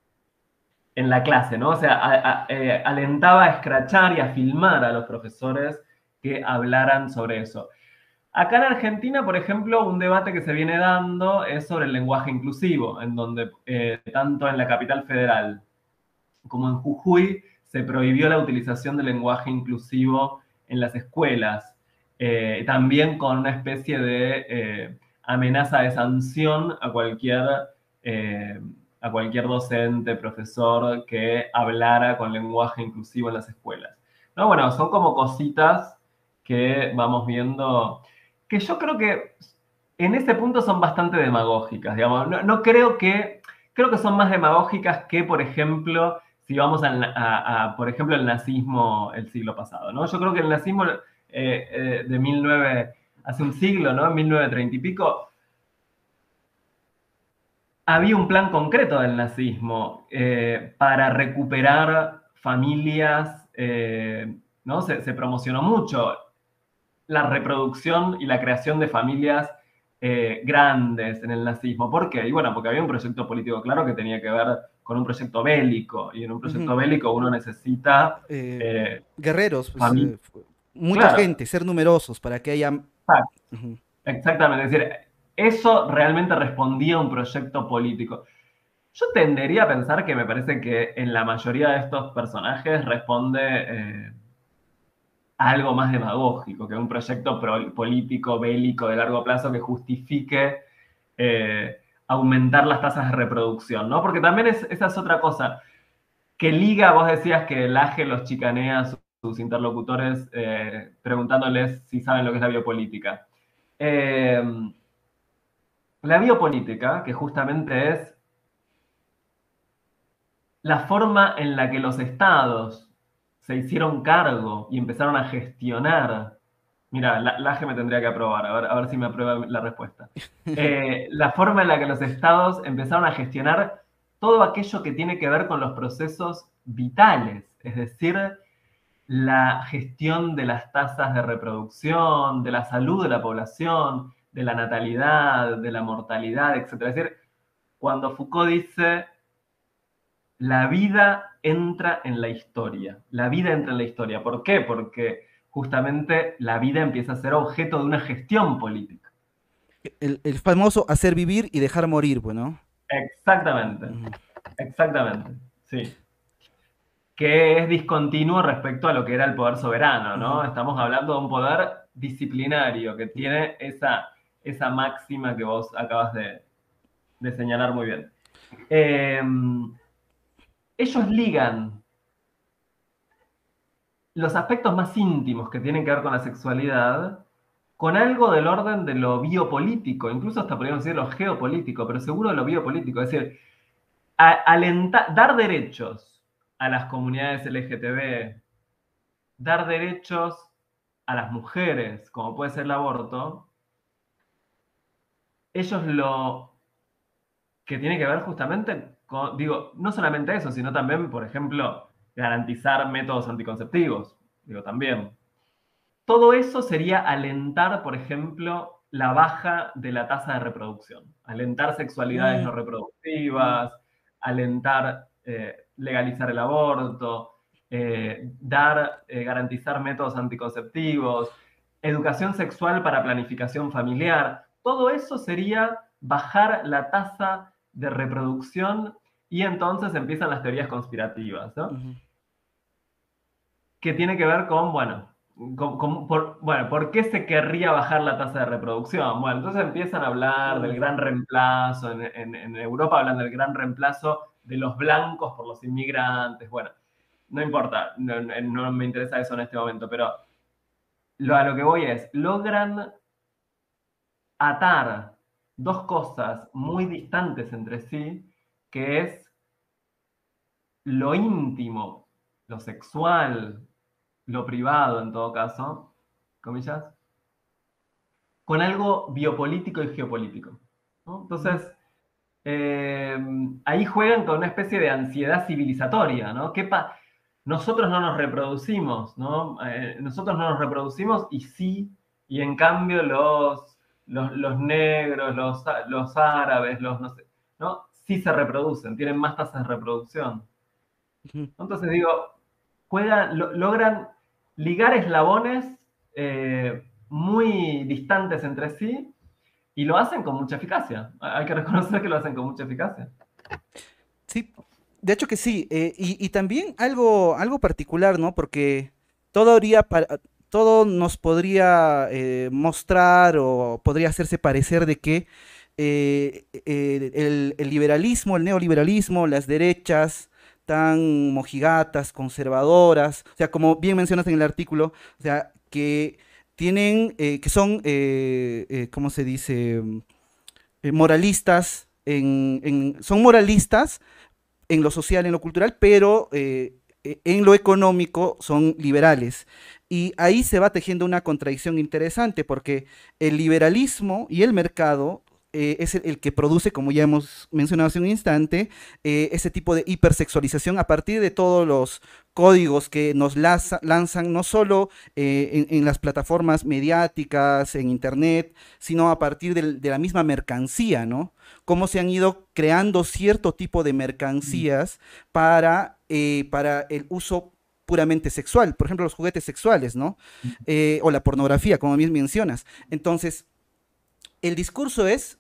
[SPEAKER 2] en la clase, ¿no? O sea, a, a, eh, alentaba a escrachar y a filmar a los profesores que hablaran sobre eso. Acá en Argentina, por ejemplo, un debate que se viene dando es sobre el lenguaje inclusivo, en donde eh, tanto en la capital federal como en Jujuy se prohibió la utilización del lenguaje inclusivo en las escuelas, eh, también con una especie de eh, amenaza de sanción a cualquier, eh, a cualquier docente, profesor que hablara con lenguaje inclusivo en las escuelas. No, bueno, son como cositas que vamos viendo, que yo creo que en ese punto son bastante demagógicas, digamos. No, no creo que, creo que son más demagógicas que, por ejemplo, si vamos al- a, a, por ejemplo, el nazismo el siglo pasado, ¿no? Yo creo que el nazismo eh, eh, de mil nueve, hace un siglo, ¿no? mil novecientos treinta y pico, había un plan concreto del nazismo eh, para recuperar familias, eh, ¿no? Se, se, promocionó mucho la reproducción y la creación de familias eh, grandes en el nazismo. ¿Por qué? Y bueno, porque había un proyecto político claro que tenía que ver con un proyecto bélico, y en un
[SPEAKER 1] ujú.
[SPEAKER 2] proyecto bélico uno necesita
[SPEAKER 1] Eh,
[SPEAKER 2] eh,
[SPEAKER 1] guerreros, pues
[SPEAKER 2] familia.
[SPEAKER 1] eh, fu- mucha
[SPEAKER 2] Claro,
[SPEAKER 1] gente, ser numerosos para que haya... Ujú,
[SPEAKER 2] exactamente. Es decir, eso realmente respondía a un proyecto político. Yo tendería a pensar que me parece que en la mayoría de estos personajes responde eh, a algo más demagógico, que un proyecto pro- político, bélico de largo plazo que justifique eh, aumentar las tasas de reproducción, ¿no? Porque también es, esa es otra cosa, que liga, vos decías que el A G E los chicanea a sus, sus interlocutores eh, preguntándoles si saben lo que es la biopolítica. Eh, la biopolítica, que justamente es la forma en la que los estados se hicieron cargo y empezaron a gestionar. Mira, la, la A G E me tendría que aprobar, a ver, a ver si me aprueba la respuesta. Eh, la forma en la que los estados empezaron a gestionar todo aquello que tiene que ver con los procesos vitales, es decir, la gestión de las tasas de reproducción, de la salud de la población, de la natalidad, de la mortalidad, etcétera. Es decir, cuando Foucault dice la vida entra en la historia. La vida entra en la historia. ¿Por qué? Porque justamente la vida empieza a ser objeto de una gestión política.
[SPEAKER 1] El, el famoso hacer vivir y dejar morir, bueno.
[SPEAKER 2] Exactamente,
[SPEAKER 1] Ujú,
[SPEAKER 2] exactamente, sí. Que es discontinuo respecto a lo que era el poder soberano, ¿no?
[SPEAKER 1] ujú,
[SPEAKER 2] Estamos hablando de un poder disciplinario que tiene esa, esa máxima que vos acabas de, de señalar muy bien. Eh, ellos ligan los aspectos más íntimos que tienen que ver con la sexualidad con algo del orden de lo biopolítico, incluso hasta podríamos decir lo geopolítico, pero seguro de lo biopolítico. Es decir, alentar, dar derechos a las comunidades L G T B, dar derechos a las mujeres, como puede ser el aborto, ellos lo que tiene que ver justamente con, digo, no solamente eso, sino también, por ejemplo, garantizar métodos anticonceptivos, digo, también. Todo eso sería alentar, por ejemplo, la baja de la tasa de reproducción, alentar sexualidades
[SPEAKER 1] Mm,
[SPEAKER 2] no reproductivas, alentar, eh, legalizar el aborto, eh, dar, eh, garantizar métodos anticonceptivos, educación sexual para planificación familiar. Todo eso sería bajar la tasa de reproducción y entonces empiezan las teorías conspirativas, ¿no?
[SPEAKER 1] ujú.
[SPEAKER 2] Que tiene que ver con, bueno, con, con, por, bueno, ¿por qué se querría bajar la tasa de reproducción? Bueno, entonces empiezan a hablar del
[SPEAKER 1] Mm,
[SPEAKER 2] gran reemplazo, en, en, en Europa hablan del gran reemplazo de los blancos por los inmigrantes, bueno, no importa, no, no me interesa eso en este momento, pero lo, a lo que voy es, logran atar dos cosas muy distantes entre sí, que es lo íntimo, lo sexual, lo privado en todo caso, comillas, con algo biopolítico y geopolítico, ¿no?
[SPEAKER 1] ujú.
[SPEAKER 2] Entonces, eh, ahí juegan con una especie de ansiedad civilizatoria, ¿no? ¿Qué pa nosotros no nos reproducimos, ¿no? Eh, nosotros no nos reproducimos y sí, y en cambio los, los, los negros, los, los árabes, los no sé, ¿no? Sí se reproducen, tienen más tasas de reproducción.
[SPEAKER 1] Ujú.
[SPEAKER 2] Entonces digo, juegan, lo, logran ligar eslabones eh, muy distantes entre sí y lo hacen con mucha eficacia. Hay que reconocer que lo hacen con mucha eficacia.
[SPEAKER 1] Sí, de hecho que sí, eh, y, y también algo, algo particular, ¿no? Porque todo habría para- todo nos podría eh, mostrar o podría hacerse parecer de que eh, eh, el, el liberalismo, el neoliberalismo, las derechas tan mojigatas, conservadoras, o sea, como bien mencionas en el artículo, o sea, que tienen, eh, que son, eh, eh, ¿cómo se dice? Mm, eh, moralistas, en, en- son moralistas en lo social, en lo cultural, pero eh, e- en lo económico son liberales. Y ahí se va tejiendo una contradicción interesante, porque el liberalismo y el mercado eh, es el, el que produce, como ya hemos mencionado hace un instante, eh, ese tipo de hipersexualización a partir de todos los códigos que nos laza- lanzan, no solo eh, en, en las plataformas mediáticas, en internet, sino a partir del- de la misma mercancía, ¿no? Cómo se han ido creando cierto tipo de mercancías para, eh, para el uso puramente sexual, por ejemplo, los juguetes sexuales, ¿no? Eh, o la pornografía, como bien mencionas. Entonces, el discurso es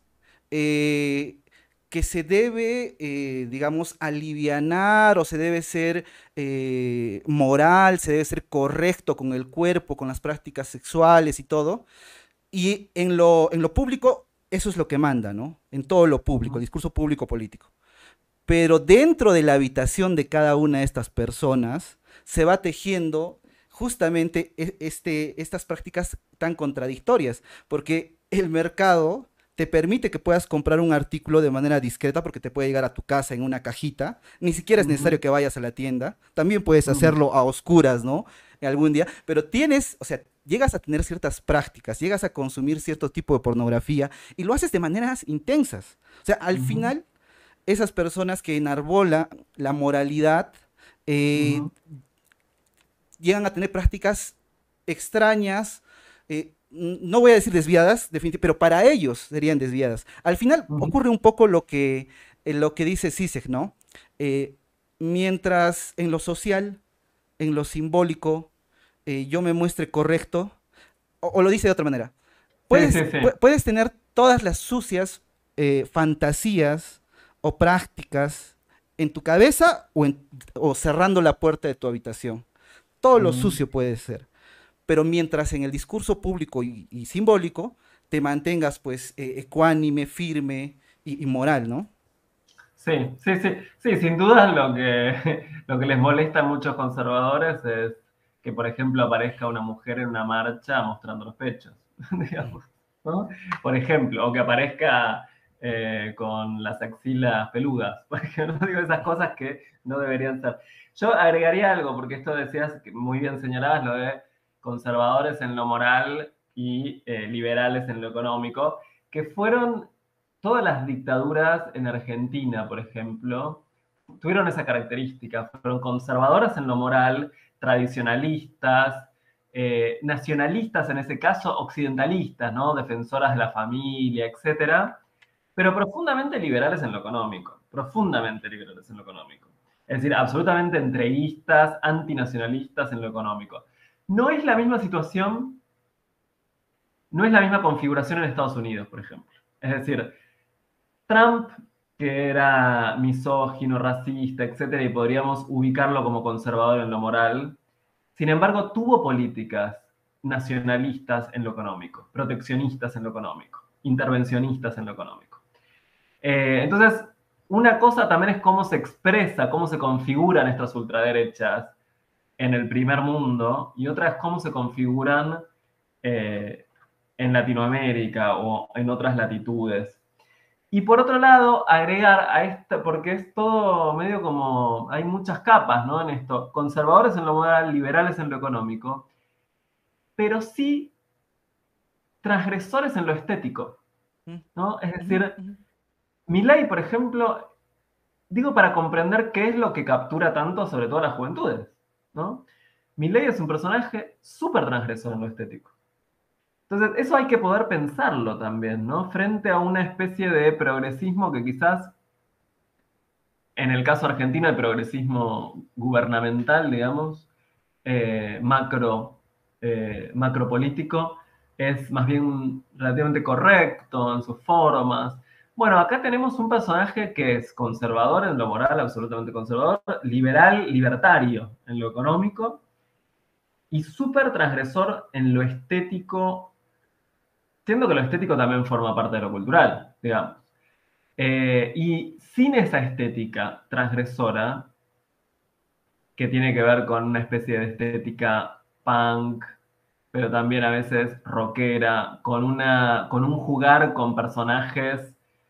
[SPEAKER 1] eh, que se debe, eh, digamos, alivianar o se debe ser eh, moral, se debe ser correcto con el cuerpo, con las prácticas sexuales y todo, y en lo, en lo público, eso es lo que manda, ¿no? En todo lo público, el discurso público político. Pero dentro de la habitación de cada una de estas personas se va tejiendo justamente e- este, estas prácticas tan contradictorias, porque el mercado te permite que puedas comprar un artículo de manera discreta porque te puede llegar a tu casa en una cajita, ni siquiera es necesario que vayas a la tienda, también puedes hacerlo a oscuras, ¿no? Algún día, pero tienes, o sea, llegas a tener ciertas prácticas, llegas a consumir cierto tipo de pornografía y lo haces de maneras intensas. O sea, al final esas personas que enarbolan la moralidad eh, llegan a tener prácticas extrañas, eh, no voy a decir desviadas, definitivamente, pero para ellos serían desviadas. Al final ocurre un poco lo que, eh, lo que dice Zizek, ¿no? Eh, mientras en lo social, en lo simbólico, eh, yo me muestre correcto, o, o lo dice de otra manera,
[SPEAKER 2] Sí,
[SPEAKER 1] puedes,
[SPEAKER 2] sí, sí.
[SPEAKER 1] pu- puedes tener todas las sucias eh, fantasías o prácticas en tu cabeza o, en- o cerrando la puerta de tu habitación. Todo lo
[SPEAKER 2] Mm,
[SPEAKER 1] sucio puede ser. Pero mientras en el discurso público y, y simbólico te mantengas pues eh, ecuánime, firme y, y moral, ¿no?
[SPEAKER 2] Sí, sí, sí, sí, sin duda lo que, lo que les molesta a muchos conservadores es que, por ejemplo, aparezca una mujer en una marcha mostrando los pechos, digamos, ¿no? Por ejemplo, o que aparezca eh, con las axilas peludas, por ejemplo, digo esas cosas que no deberían ser. Yo agregaría algo, porque esto decías, que muy bien señalabas, lo de conservadores en lo moral y eh, liberales en lo económico, que fueron todas las dictaduras en Argentina, por ejemplo, tuvieron esa característica. Fueron conservadoras en lo moral, tradicionalistas, eh, nacionalistas en ese caso, occidentalistas, ¿no? Defensoras de la familia, etcétera, pero profundamente liberales en lo económico, profundamente liberales en lo económico. Es decir, absolutamente entreguistas, antinacionalistas en lo económico. No es la misma situación, no es la misma configuración en Estados Unidos, por ejemplo. Es decir, Trump, que era misógino, racista, etcétera, y podríamos ubicarlo como conservador en lo moral, sin embargo, tuvo políticas nacionalistas en lo económico, proteccionistas en lo económico, intervencionistas en lo económico. Eh, entonces, una cosa también es cómo se expresa, cómo se configuran estas ultraderechas en el primer mundo, y otra es cómo se configuran eh, en Latinoamérica o en otras latitudes. Y por otro lado, agregar a esta, porque es todo medio como, hay muchas capas, ¿no? En esto, conservadores en lo moral, liberales en lo económico, pero sí transgresores en lo estético,
[SPEAKER 1] Mm,
[SPEAKER 2] ¿no? Es
[SPEAKER 1] ujú,
[SPEAKER 2] decir,
[SPEAKER 1] ujú.
[SPEAKER 2] Milei, por ejemplo, digo para comprender qué es lo que captura tanto, sobre todo a las juventudes, ¿no? Milei es un personaje súper transgresor en lo estético. Entonces, eso hay que poder pensarlo también, ¿no? Frente a una especie de progresismo que quizás en el caso argentino, el progresismo gubernamental, digamos, eh, macro, eh, macropolítico, es más bien relativamente correcto en sus formas. Bueno, acá tenemos un personaje que es conservador en lo moral, absolutamente conservador, liberal, libertario en lo económico y súper transgresor en lo estético, siendo que lo estético también forma parte de lo cultural, digamos. Eh, y sin esa estética transgresora, que tiene que ver con una especie de estética punk, pero también a veces rockera, con, una, con un jugar con personajes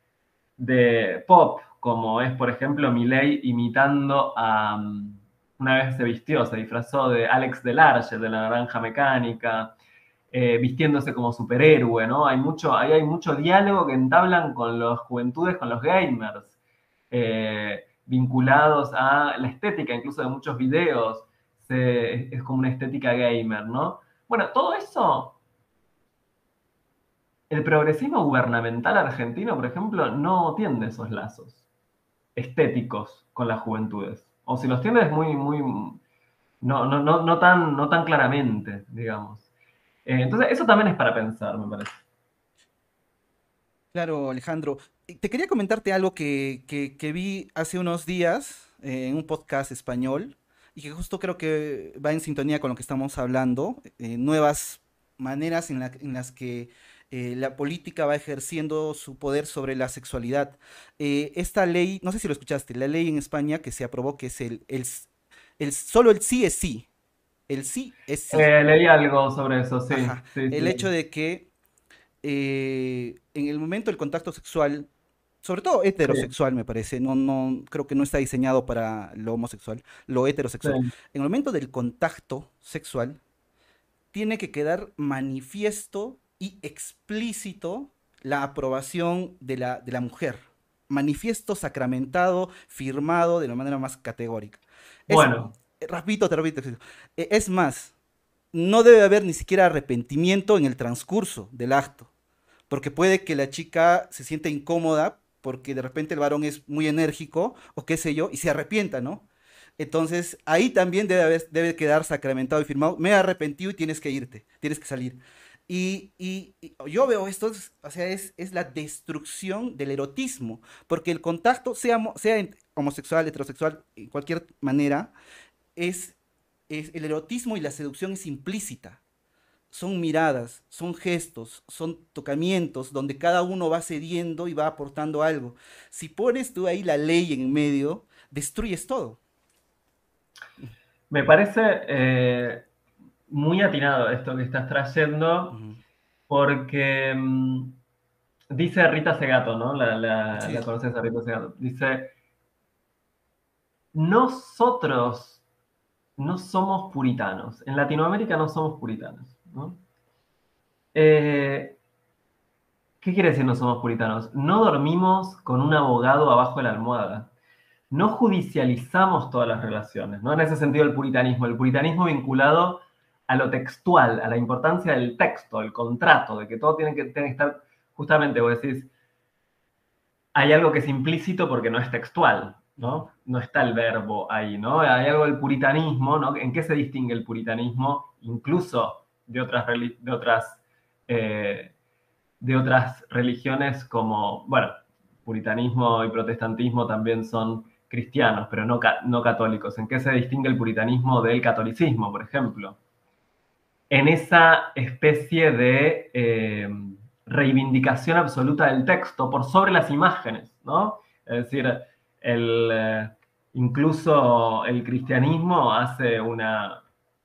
[SPEAKER 2] de pop, como es, por ejemplo, Miley imitando a... um, una vez se vistió, se disfrazó de Alex Delarge, de la Naranja Mecánica, eh, vistiéndose como superhéroe, ¿no? Hay mucho, ahí hay mucho diálogo que entablan con las juventudes, con los gamers, eh, vinculados a la estética, incluso de muchos videos, se, es como una estética gamer, ¿no? Bueno, todo eso, el progresismo gubernamental argentino, por ejemplo, no tiende esos lazos estéticos con las juventudes. O si los tiene es muy, muy, no, no, no, no tan, no tan claramente, digamos. Eh, entonces, eso también es para pensar, me parece.
[SPEAKER 1] Claro, Alejandro. Y te quería comentarte algo que, que- que vi hace unos días eh, en un podcast español y que justo creo que va en sintonía con lo que estamos hablando, eh, nuevas maneras en, la- en las que eh, la política va ejerciendo su poder sobre la sexualidad. Eh, esta ley, no sé si lo escuchaste, la ley en España que se aprobó, que es el, el, s- el solo el sí es sí, el sí es sí.
[SPEAKER 2] Eh, leí algo sobre eso, sí,
[SPEAKER 1] Ajá,
[SPEAKER 2] sí,
[SPEAKER 1] el hecho
[SPEAKER 2] sí.
[SPEAKER 1] de que eh, en el momento del contacto sexual, sobre todo
[SPEAKER 2] Sí,
[SPEAKER 1] heterosexual, me parece, no, no, creo que no está diseñado para lo homosexual, lo heterosexual.
[SPEAKER 2] sí.
[SPEAKER 1] En el momento del contacto sexual, tiene que quedar manifiesto y explícito la aprobación de la, de la mujer. Manifiesto sacramentado, firmado de la manera más categórica. Es,
[SPEAKER 2] Bueno,
[SPEAKER 1] repito, te repito, eh, es más, no debe haber ni siquiera arrepentimiento en el transcurso del acto, porque puede que la chica se sienta incómoda porque de repente el varón es muy enérgico o qué sé yo y se arrepienta, ¿no? Entonces ahí también debe, haber- debe quedar sacramentado y firmado, me he arrepentido y tienes que irte, tienes que salir. Y, y- y yo veo esto, es- o sea, es, es la destrucción del erotismo, porque el contacto, sea, mo- sea en- homosexual, heterosexual, en cualquier manera, es, es el erotismo y la seducción es implícita. son miradas, son gestos, son tocamientos, donde cada uno va cediendo y va aportando algo. Si pones tú ahí la ley en medio, destruyes todo.
[SPEAKER 2] Me parece eh, muy atinado esto que estás trayendo,
[SPEAKER 1] Ujú.
[SPEAKER 2] porque mm, dice Rita Segato, ¿no? La, la, la
[SPEAKER 1] Sí.
[SPEAKER 2] conoces a Rita Segato. Dice, nosotros no somos puritanos. En Latinoamérica no somos puritanos, ¿no? Eh, ¿Qué quiere decir no somos puritanos? No dormimos con un abogado abajo de la almohada. No judicializamos todas las relaciones, ¿no? En ese sentido el puritanismo. El puritanismo vinculado a lo textual, a la importancia del texto, el contrato, de que todo tiene que, tiene que estar, justamente, vos decís, hay algo que es implícito porque no es textual,
[SPEAKER 1] Ujú.
[SPEAKER 2] ¿no? No está el verbo ahí, ¿no? Hay algo del puritanismo, ¿no? ¿En qué se distingue el puritanismo incluso de otras, de otras, eh, de otras religiones como, bueno, puritanismo y protestantismo también son cristianos, pero no, no católicos? ¿En qué se distingue el puritanismo del catolicismo, por ejemplo? En esa especie de eh, reivindicación absoluta del texto por sobre las imágenes, ¿no? Es decir, el, eh, incluso el cristianismo hace una,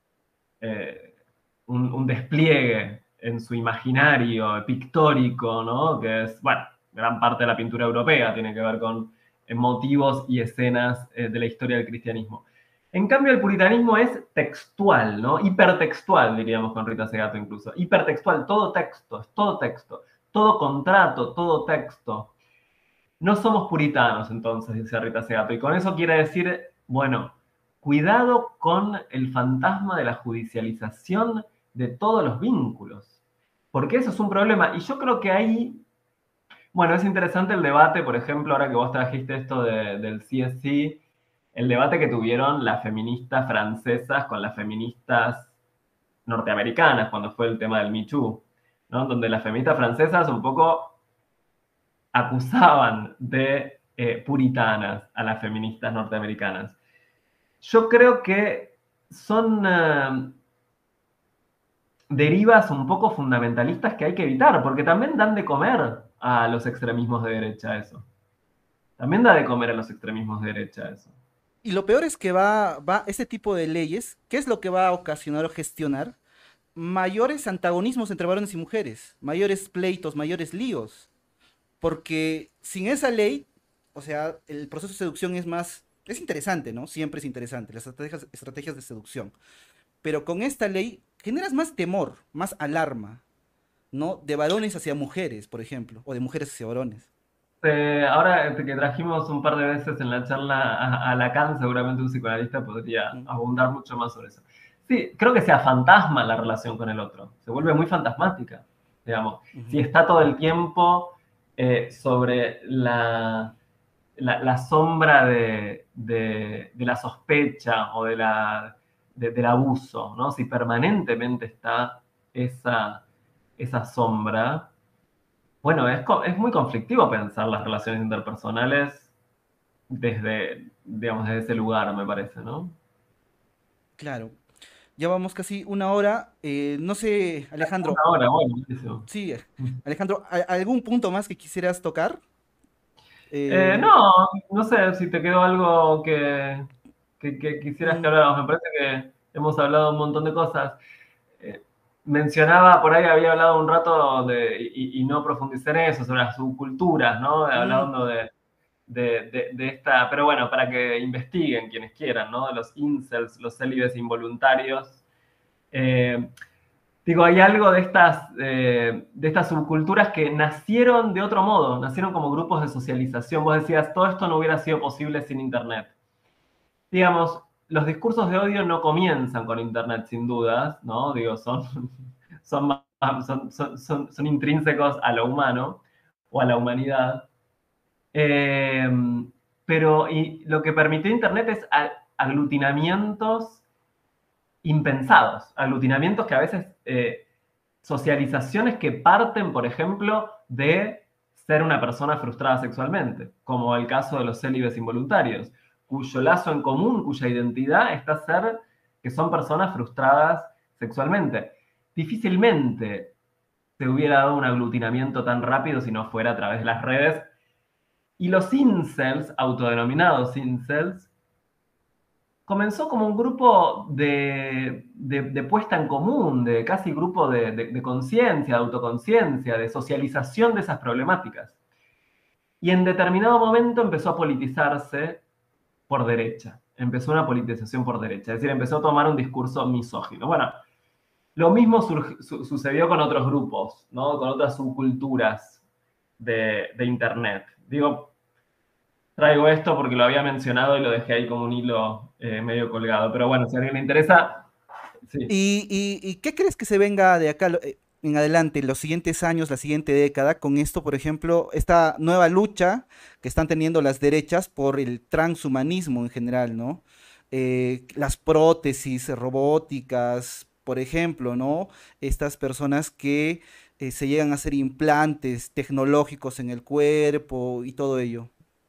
[SPEAKER 2] eh, un, un, despliegue en su imaginario pictórico, ¿no? Que es, bueno, gran parte de la pintura europea tiene que ver con motivos y escenas eh, de la historia del cristianismo. En cambio, el puritanismo es textual, ¿no? Hipertextual, diríamos con Rita Segato incluso. Hipertextual, todo texto, es todo texto, todo contrato, todo texto. No somos puritanos, entonces, dice Rita Segato. Y con eso quiere decir, bueno, cuidado con el fantasma de la judicialización de todos los vínculos. Porque eso es un problema. Y yo creo que ahí, bueno, es interesante el debate, por ejemplo, ahora que vos trajiste esto de, del C S C, el debate que tuvieron las feministas francesas con las feministas norteamericanas cuando fue el tema del Me Too, ¿no? Donde las feministas francesas un poco acusaban de eh, puritanas a las feministas norteamericanas. Yo creo que son uh, derivas un poco fundamentalistas que hay que evitar, porque también dan de comer a los extremismos de derecha eso. También da de comer a los extremismos de derecha eso.
[SPEAKER 1] Y lo peor es que va, va este tipo de leyes, ¿qué es lo que va a ocasionar o gestionar? Mayores antagonismos entre varones y mujeres, mayores pleitos, mayores líos. Porque sin esa ley, o sea, el proceso de seducción es más, es interesante, ¿no? Siempre es interesante, las estrategias, estrategias de seducción. Pero con esta ley generas más temor, más alarma, ¿no? De varones hacia mujeres, por ejemplo, o de mujeres hacia varones.
[SPEAKER 2] Eh, ahora que trajimos un par de veces en la charla a, a Lacan, seguramente un psicoanalista podría
[SPEAKER 1] ¿No?
[SPEAKER 2] abundar mucho más sobre eso. Sí, creo que se fantasma la relación con el otro, se vuelve muy fantasmática, digamos. Si
[SPEAKER 1] Ujú.
[SPEAKER 2] está todo el tiempo eh, sobre la, la, la sombra de, de, de, la sospecha o de la, de, del abuso, ¿no? Si permanentemente está esa, esa sombra, bueno, es, es muy conflictivo pensar las relaciones interpersonales desde, digamos, desde ese lugar, me parece, ¿no?
[SPEAKER 1] Claro, ya vamos casi una hora. Eh, no sé,
[SPEAKER 2] Una
[SPEAKER 1] Alejandro,
[SPEAKER 2] hora, bueno, buenísimo.
[SPEAKER 1] sí, Alejandro, ¿a- ¿algún punto más que quisieras tocar?
[SPEAKER 2] Eh,
[SPEAKER 1] Eh,
[SPEAKER 2] no, no sé si te quedó algo que, que, que quisieras que
[SPEAKER 1] mm,
[SPEAKER 2] habláramos. Me parece que hemos hablado un montón de cosas. Eh, mencionaba, por ahí había hablado un rato de, y, y no profundicé en eso, sobre las subculturas, ¿no?
[SPEAKER 1] mm,
[SPEAKER 2] Hablando de, de, de, de esta, pero bueno, para que investiguen quienes quieran, ¿no? De los incels, los célibes involuntarios. Eh, Digo, hay algo de estas, eh, de estas subculturas que nacieron de otro modo, nacieron como grupos de socialización. Vos decías, todo esto no hubiera sido posible sin Internet. Digamos, los discursos de odio no comienzan con Internet, sin dudas, ¿no? Digo, son, son, más- son, son, son- son intrínsecos a lo humano o a la humanidad. Eh, pero y lo que permitió Internet es a- aglutinamientos impensados, aglutinamientos que a veces, eh, socializaciones que parten, por ejemplo, de ser una persona frustrada sexualmente, como el caso de los célibes involuntarios, cuyo lazo en común, cuya identidad está ser que son personas frustradas sexualmente. difícilmente se hubiera dado un aglutinamiento tan rápido si no fuera a través de las redes. Y los incels, autodenominados incels, comenzó como un grupo de, de, de puesta en común, de casi grupo de, de, de conciencia, de autoconciencia, de socialización de esas problemáticas. Y en determinado momento empezó a politizarse por derecha. Empezó una politización por derecha, es decir, empezó a tomar un discurso misógino. Bueno, lo mismo su sucedió con otros grupos, ¿no? Con otras subculturas de, de Internet. Digo, traigo esto porque lo había mencionado y lo dejé ahí como un hilo eh, medio colgado. Pero bueno, si a alguien le interesa, sí.
[SPEAKER 1] ¿Y, y- y qué crees que se venga de acá lo- eh, en adelante, los siguientes años, la siguiente década, con esto, por ejemplo, esta nueva lucha que están teniendo las derechas por el transhumanismo en general, ¿no? Eh, las prótesis robóticas, por ejemplo, ¿no? Estas personas que eh, se llegan a hacer implantes tecnológicos en el cuerpo y todo ello.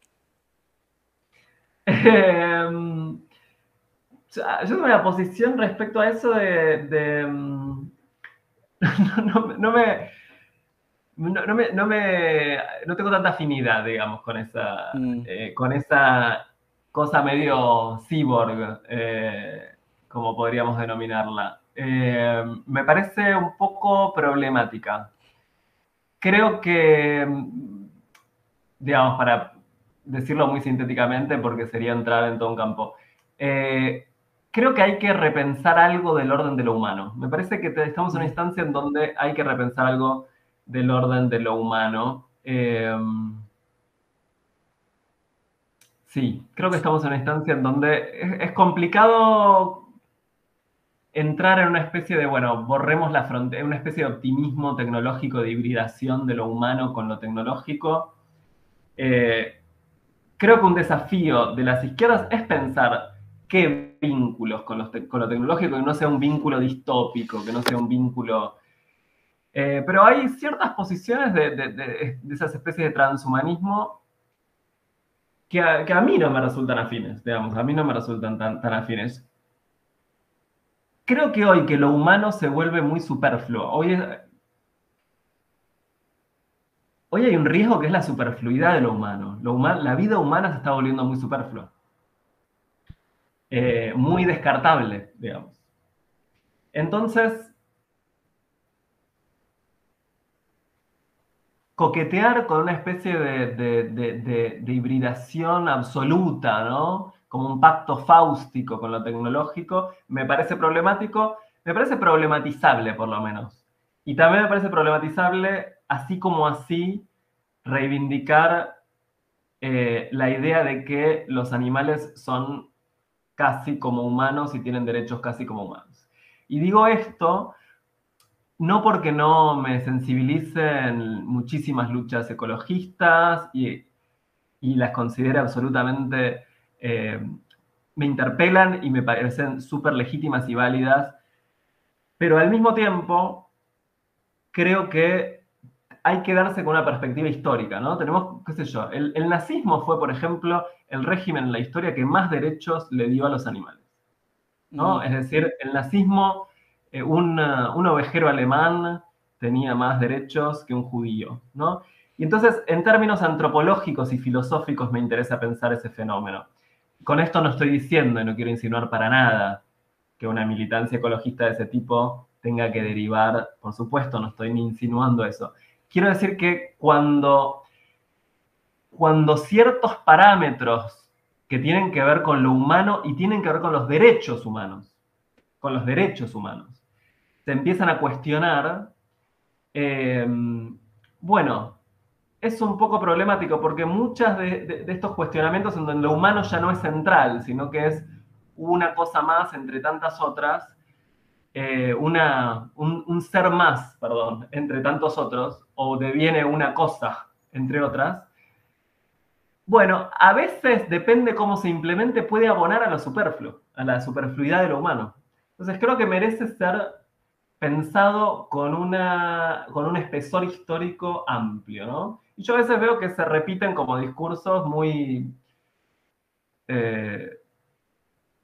[SPEAKER 2] Eh, yo tengo una posición respecto a eso de... de no, no, no me... No, no, me, no, me, no tengo tanta afinidad, digamos, con esa,
[SPEAKER 1] Mm.
[SPEAKER 2] eh, con esa cosa medio cyborg, eh, como podríamos denominarla. Eh, me parece un poco problemática. Creo que, digamos, para decirlo muy sintéticamente, porque sería entrar en todo un campo, eh, creo que hay que repensar algo del orden de lo humano. Me parece que estamos en una
[SPEAKER 1] Mm.
[SPEAKER 2] instancia en donde hay que repensar algo del orden de lo humano. Eh, sí, creo que estamos en una instancia en donde es, es complicado entrar en una especie de, bueno, borremos la frontera, una especie de optimismo tecnológico, de hibridación de lo humano con lo tecnológico. Eh, Creo que un desafío de las izquierdas es pensar qué vínculos con, los te con lo tecnológico, que no sea un vínculo distópico, que no sea un vínculo... Eh, pero hay ciertas posiciones de, de, de, de, esas especies de transhumanismo que a, que a, mí no me resultan afines, digamos, a mí no me resultan tan, tan afines. Creo que hoy que lo humano se vuelve muy superfluo, hoy, es, hoy hay un riesgo que es la superfluidad de lo humano. Lo human, la vida humana se está volviendo muy superflua, eh, muy descartable, digamos. Entonces, coquetear con una especie de, de, de, de, de hibridación absoluta, ¿no? Como un pacto fáustico con lo tecnológico, me parece problemático, me parece problematizable por lo menos. Y también me parece problematizable, así como así, reivindicar eh, la idea de que los animales son casi como humanos y tienen derechos casi como humanos. Y digo esto no porque no me sensibilicen muchísimas luchas ecologistas y, y las considere absolutamente, eh, me interpelan y me parecen súper legítimas y válidas, pero al mismo tiempo creo que hay que darse con una perspectiva histórica, ¿no? Tenemos, qué sé yo, el, el nazismo fue, por ejemplo, el régimen en la historia que más derechos le dio a los animales, ¿no?
[SPEAKER 1] Mm.
[SPEAKER 2] Es decir, el nazismo, eh, un, uh, un ovejero alemán tenía más derechos que un judío, ¿no? Y entonces, en términos antropológicos y filosóficos, me interesa pensar ese fenómeno. Con esto no estoy diciendo, y no quiero insinuar para nada, que una militancia ecologista de ese tipo tenga que derivar, por supuesto, no estoy ni insinuando eso. Quiero decir que cuando, cuando ciertos parámetros que tienen que ver con lo humano y tienen que ver con los derechos humanos, con los derechos humanos, se empiezan a cuestionar, eh, bueno, es un poco problemático porque muchos de, de, de, estos cuestionamientos en donde lo humano ya no es central, sino que es una cosa más entre tantas otras, eh, una, un, un ser más, perdón, entre tantos otros, o deviene una cosa entre otras, bueno, a veces depende cómo se implemente, puede abonar a lo superfluo, a la superfluidad de lo humano. Entonces creo que merece ser pensado con, una, con un espesor histórico amplio, ¿no? Y yo a veces veo que se repiten como discursos muy, eh,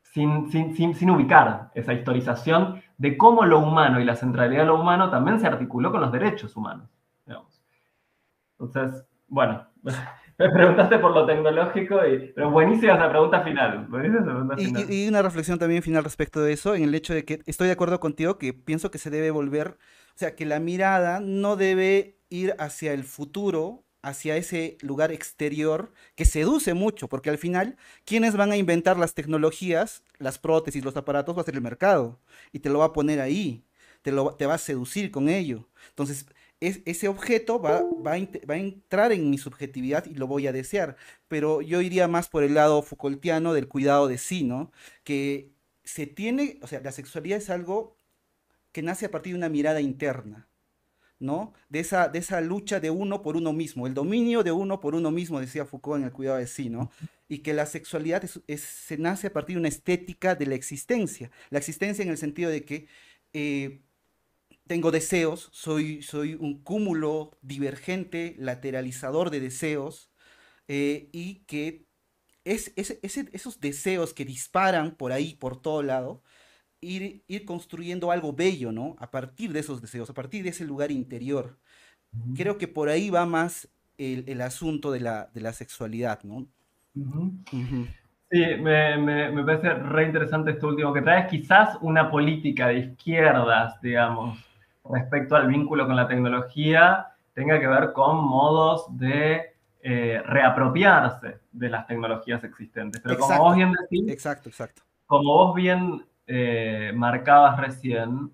[SPEAKER 2] sin, sin, sin, sin ubicar esa historización de cómo lo humano y la centralidad de lo humano también se articuló con los derechos humanos, digamos. Entonces, bueno, me preguntaste por lo tecnológico, y, pero buenísima esa pregunta final. Buenísima esa pregunta
[SPEAKER 1] Y,
[SPEAKER 2] final.
[SPEAKER 1] y- y una reflexión también final respecto de eso, en el hecho de que estoy de acuerdo contigo que pienso que se debe volver, o sea, que la mirada no debe ir hacia el futuro, hacia ese lugar exterior que seduce mucho, porque al final, ¿quiénes van a inventar las tecnologías, las prótesis, los aparatos? Va a ser el mercado y te lo va a poner ahí, te lo, va- te va a seducir con ello. Entonces, es- ese objeto va, va a int- va a entrar en mi subjetividad y lo voy a desear, pero yo iría más por el lado Foucaultiano del cuidado de sí, ¿no? Que se tiene, o sea, la sexualidad es algo que nace a partir de una mirada interna, ¿no? De esa, de esa lucha de uno por uno mismo, el dominio de uno por uno mismo, decía Foucault en el cuidado de sí, ¿no? Y que la sexualidad es- es- se nace a partir de una estética de la existencia, la existencia en el sentido de que eh, tengo deseos, soy, soy un cúmulo divergente, lateralizador de deseos, eh, y que es, ese- ese- esos deseos que disparan por ahí, por todo lado, ir, ir construyendo algo bello, ¿no? A partir de esos deseos, a partir de ese lugar interior. Creo que por ahí va más el, el asunto de la, de la sexualidad, ¿no?
[SPEAKER 2] Ujú.
[SPEAKER 1] Ujú.
[SPEAKER 2] Sí, me, me, me parece re interesante esto último que traes. Quizás una política de izquierdas, digamos, respecto al vínculo con la tecnología, tenga que ver con modos de eh, reapropiarse de las tecnologías existentes. Pero como vos
[SPEAKER 1] Exacto,
[SPEAKER 2] bien decís,
[SPEAKER 1] exacto, exacto.
[SPEAKER 2] como vos bien eh, marcabas recién,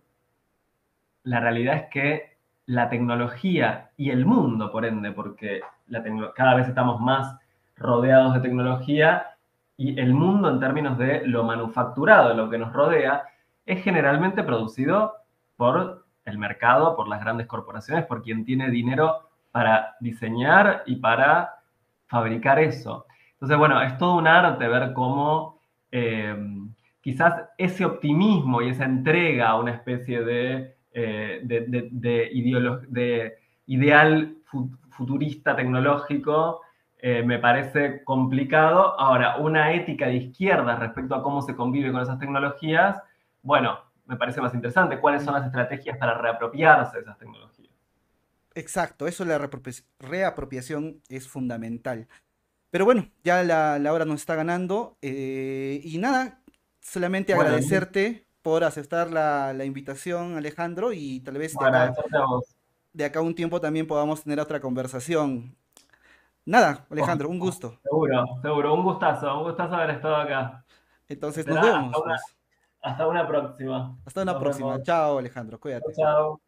[SPEAKER 2] la realidad es que la tecnología y el mundo, por ende, porque la cada vez estamos más rodeados de tecnología y el mundo en términos de lo manufacturado, lo que nos rodea, es generalmente producido por el mercado, por las grandes corporaciones, por quien tiene dinero para diseñar y para fabricar eso. Entonces, bueno, es todo un arte ver cómo eh, quizás ese optimismo y esa entrega a una especie de, eh, de, de, de, ideolo de ideal futurista tecnológico eh, me parece complicado. Ahora, una ética de izquierda respecto a cómo se convive con esas tecnologías, bueno, me parece más interesante. ¿Cuáles son las estrategias para reapropiarse de esas tecnologías?
[SPEAKER 1] Exacto, eso la reapropia- reapropiación es fundamental. Pero bueno, ya la, la hora nos está ganando. Eh, y nada, solamente
[SPEAKER 2] Bueno,
[SPEAKER 1] agradecerte por aceptar la, la invitación, Alejandro, y tal vez de
[SPEAKER 2] bueno,
[SPEAKER 1] acá,
[SPEAKER 2] agradecerte a vos.
[SPEAKER 1] de acá a un tiempo también podamos tener otra conversación. Nada,
[SPEAKER 2] Oh,
[SPEAKER 1] Alejandro, un
[SPEAKER 2] oh,
[SPEAKER 1] gusto.
[SPEAKER 2] seguro, seguro. Un gustazo, un gustazo haber estado acá.
[SPEAKER 1] Entonces nos
[SPEAKER 2] Será hasta
[SPEAKER 1] vemos,
[SPEAKER 2] una,
[SPEAKER 1] pues.
[SPEAKER 2] hasta una próxima.
[SPEAKER 1] Hasta una
[SPEAKER 2] Nos
[SPEAKER 1] próxima.
[SPEAKER 2] vemos.
[SPEAKER 1] Chao, Alejandro,
[SPEAKER 2] Chao,
[SPEAKER 1] cuídate.
[SPEAKER 2] chao.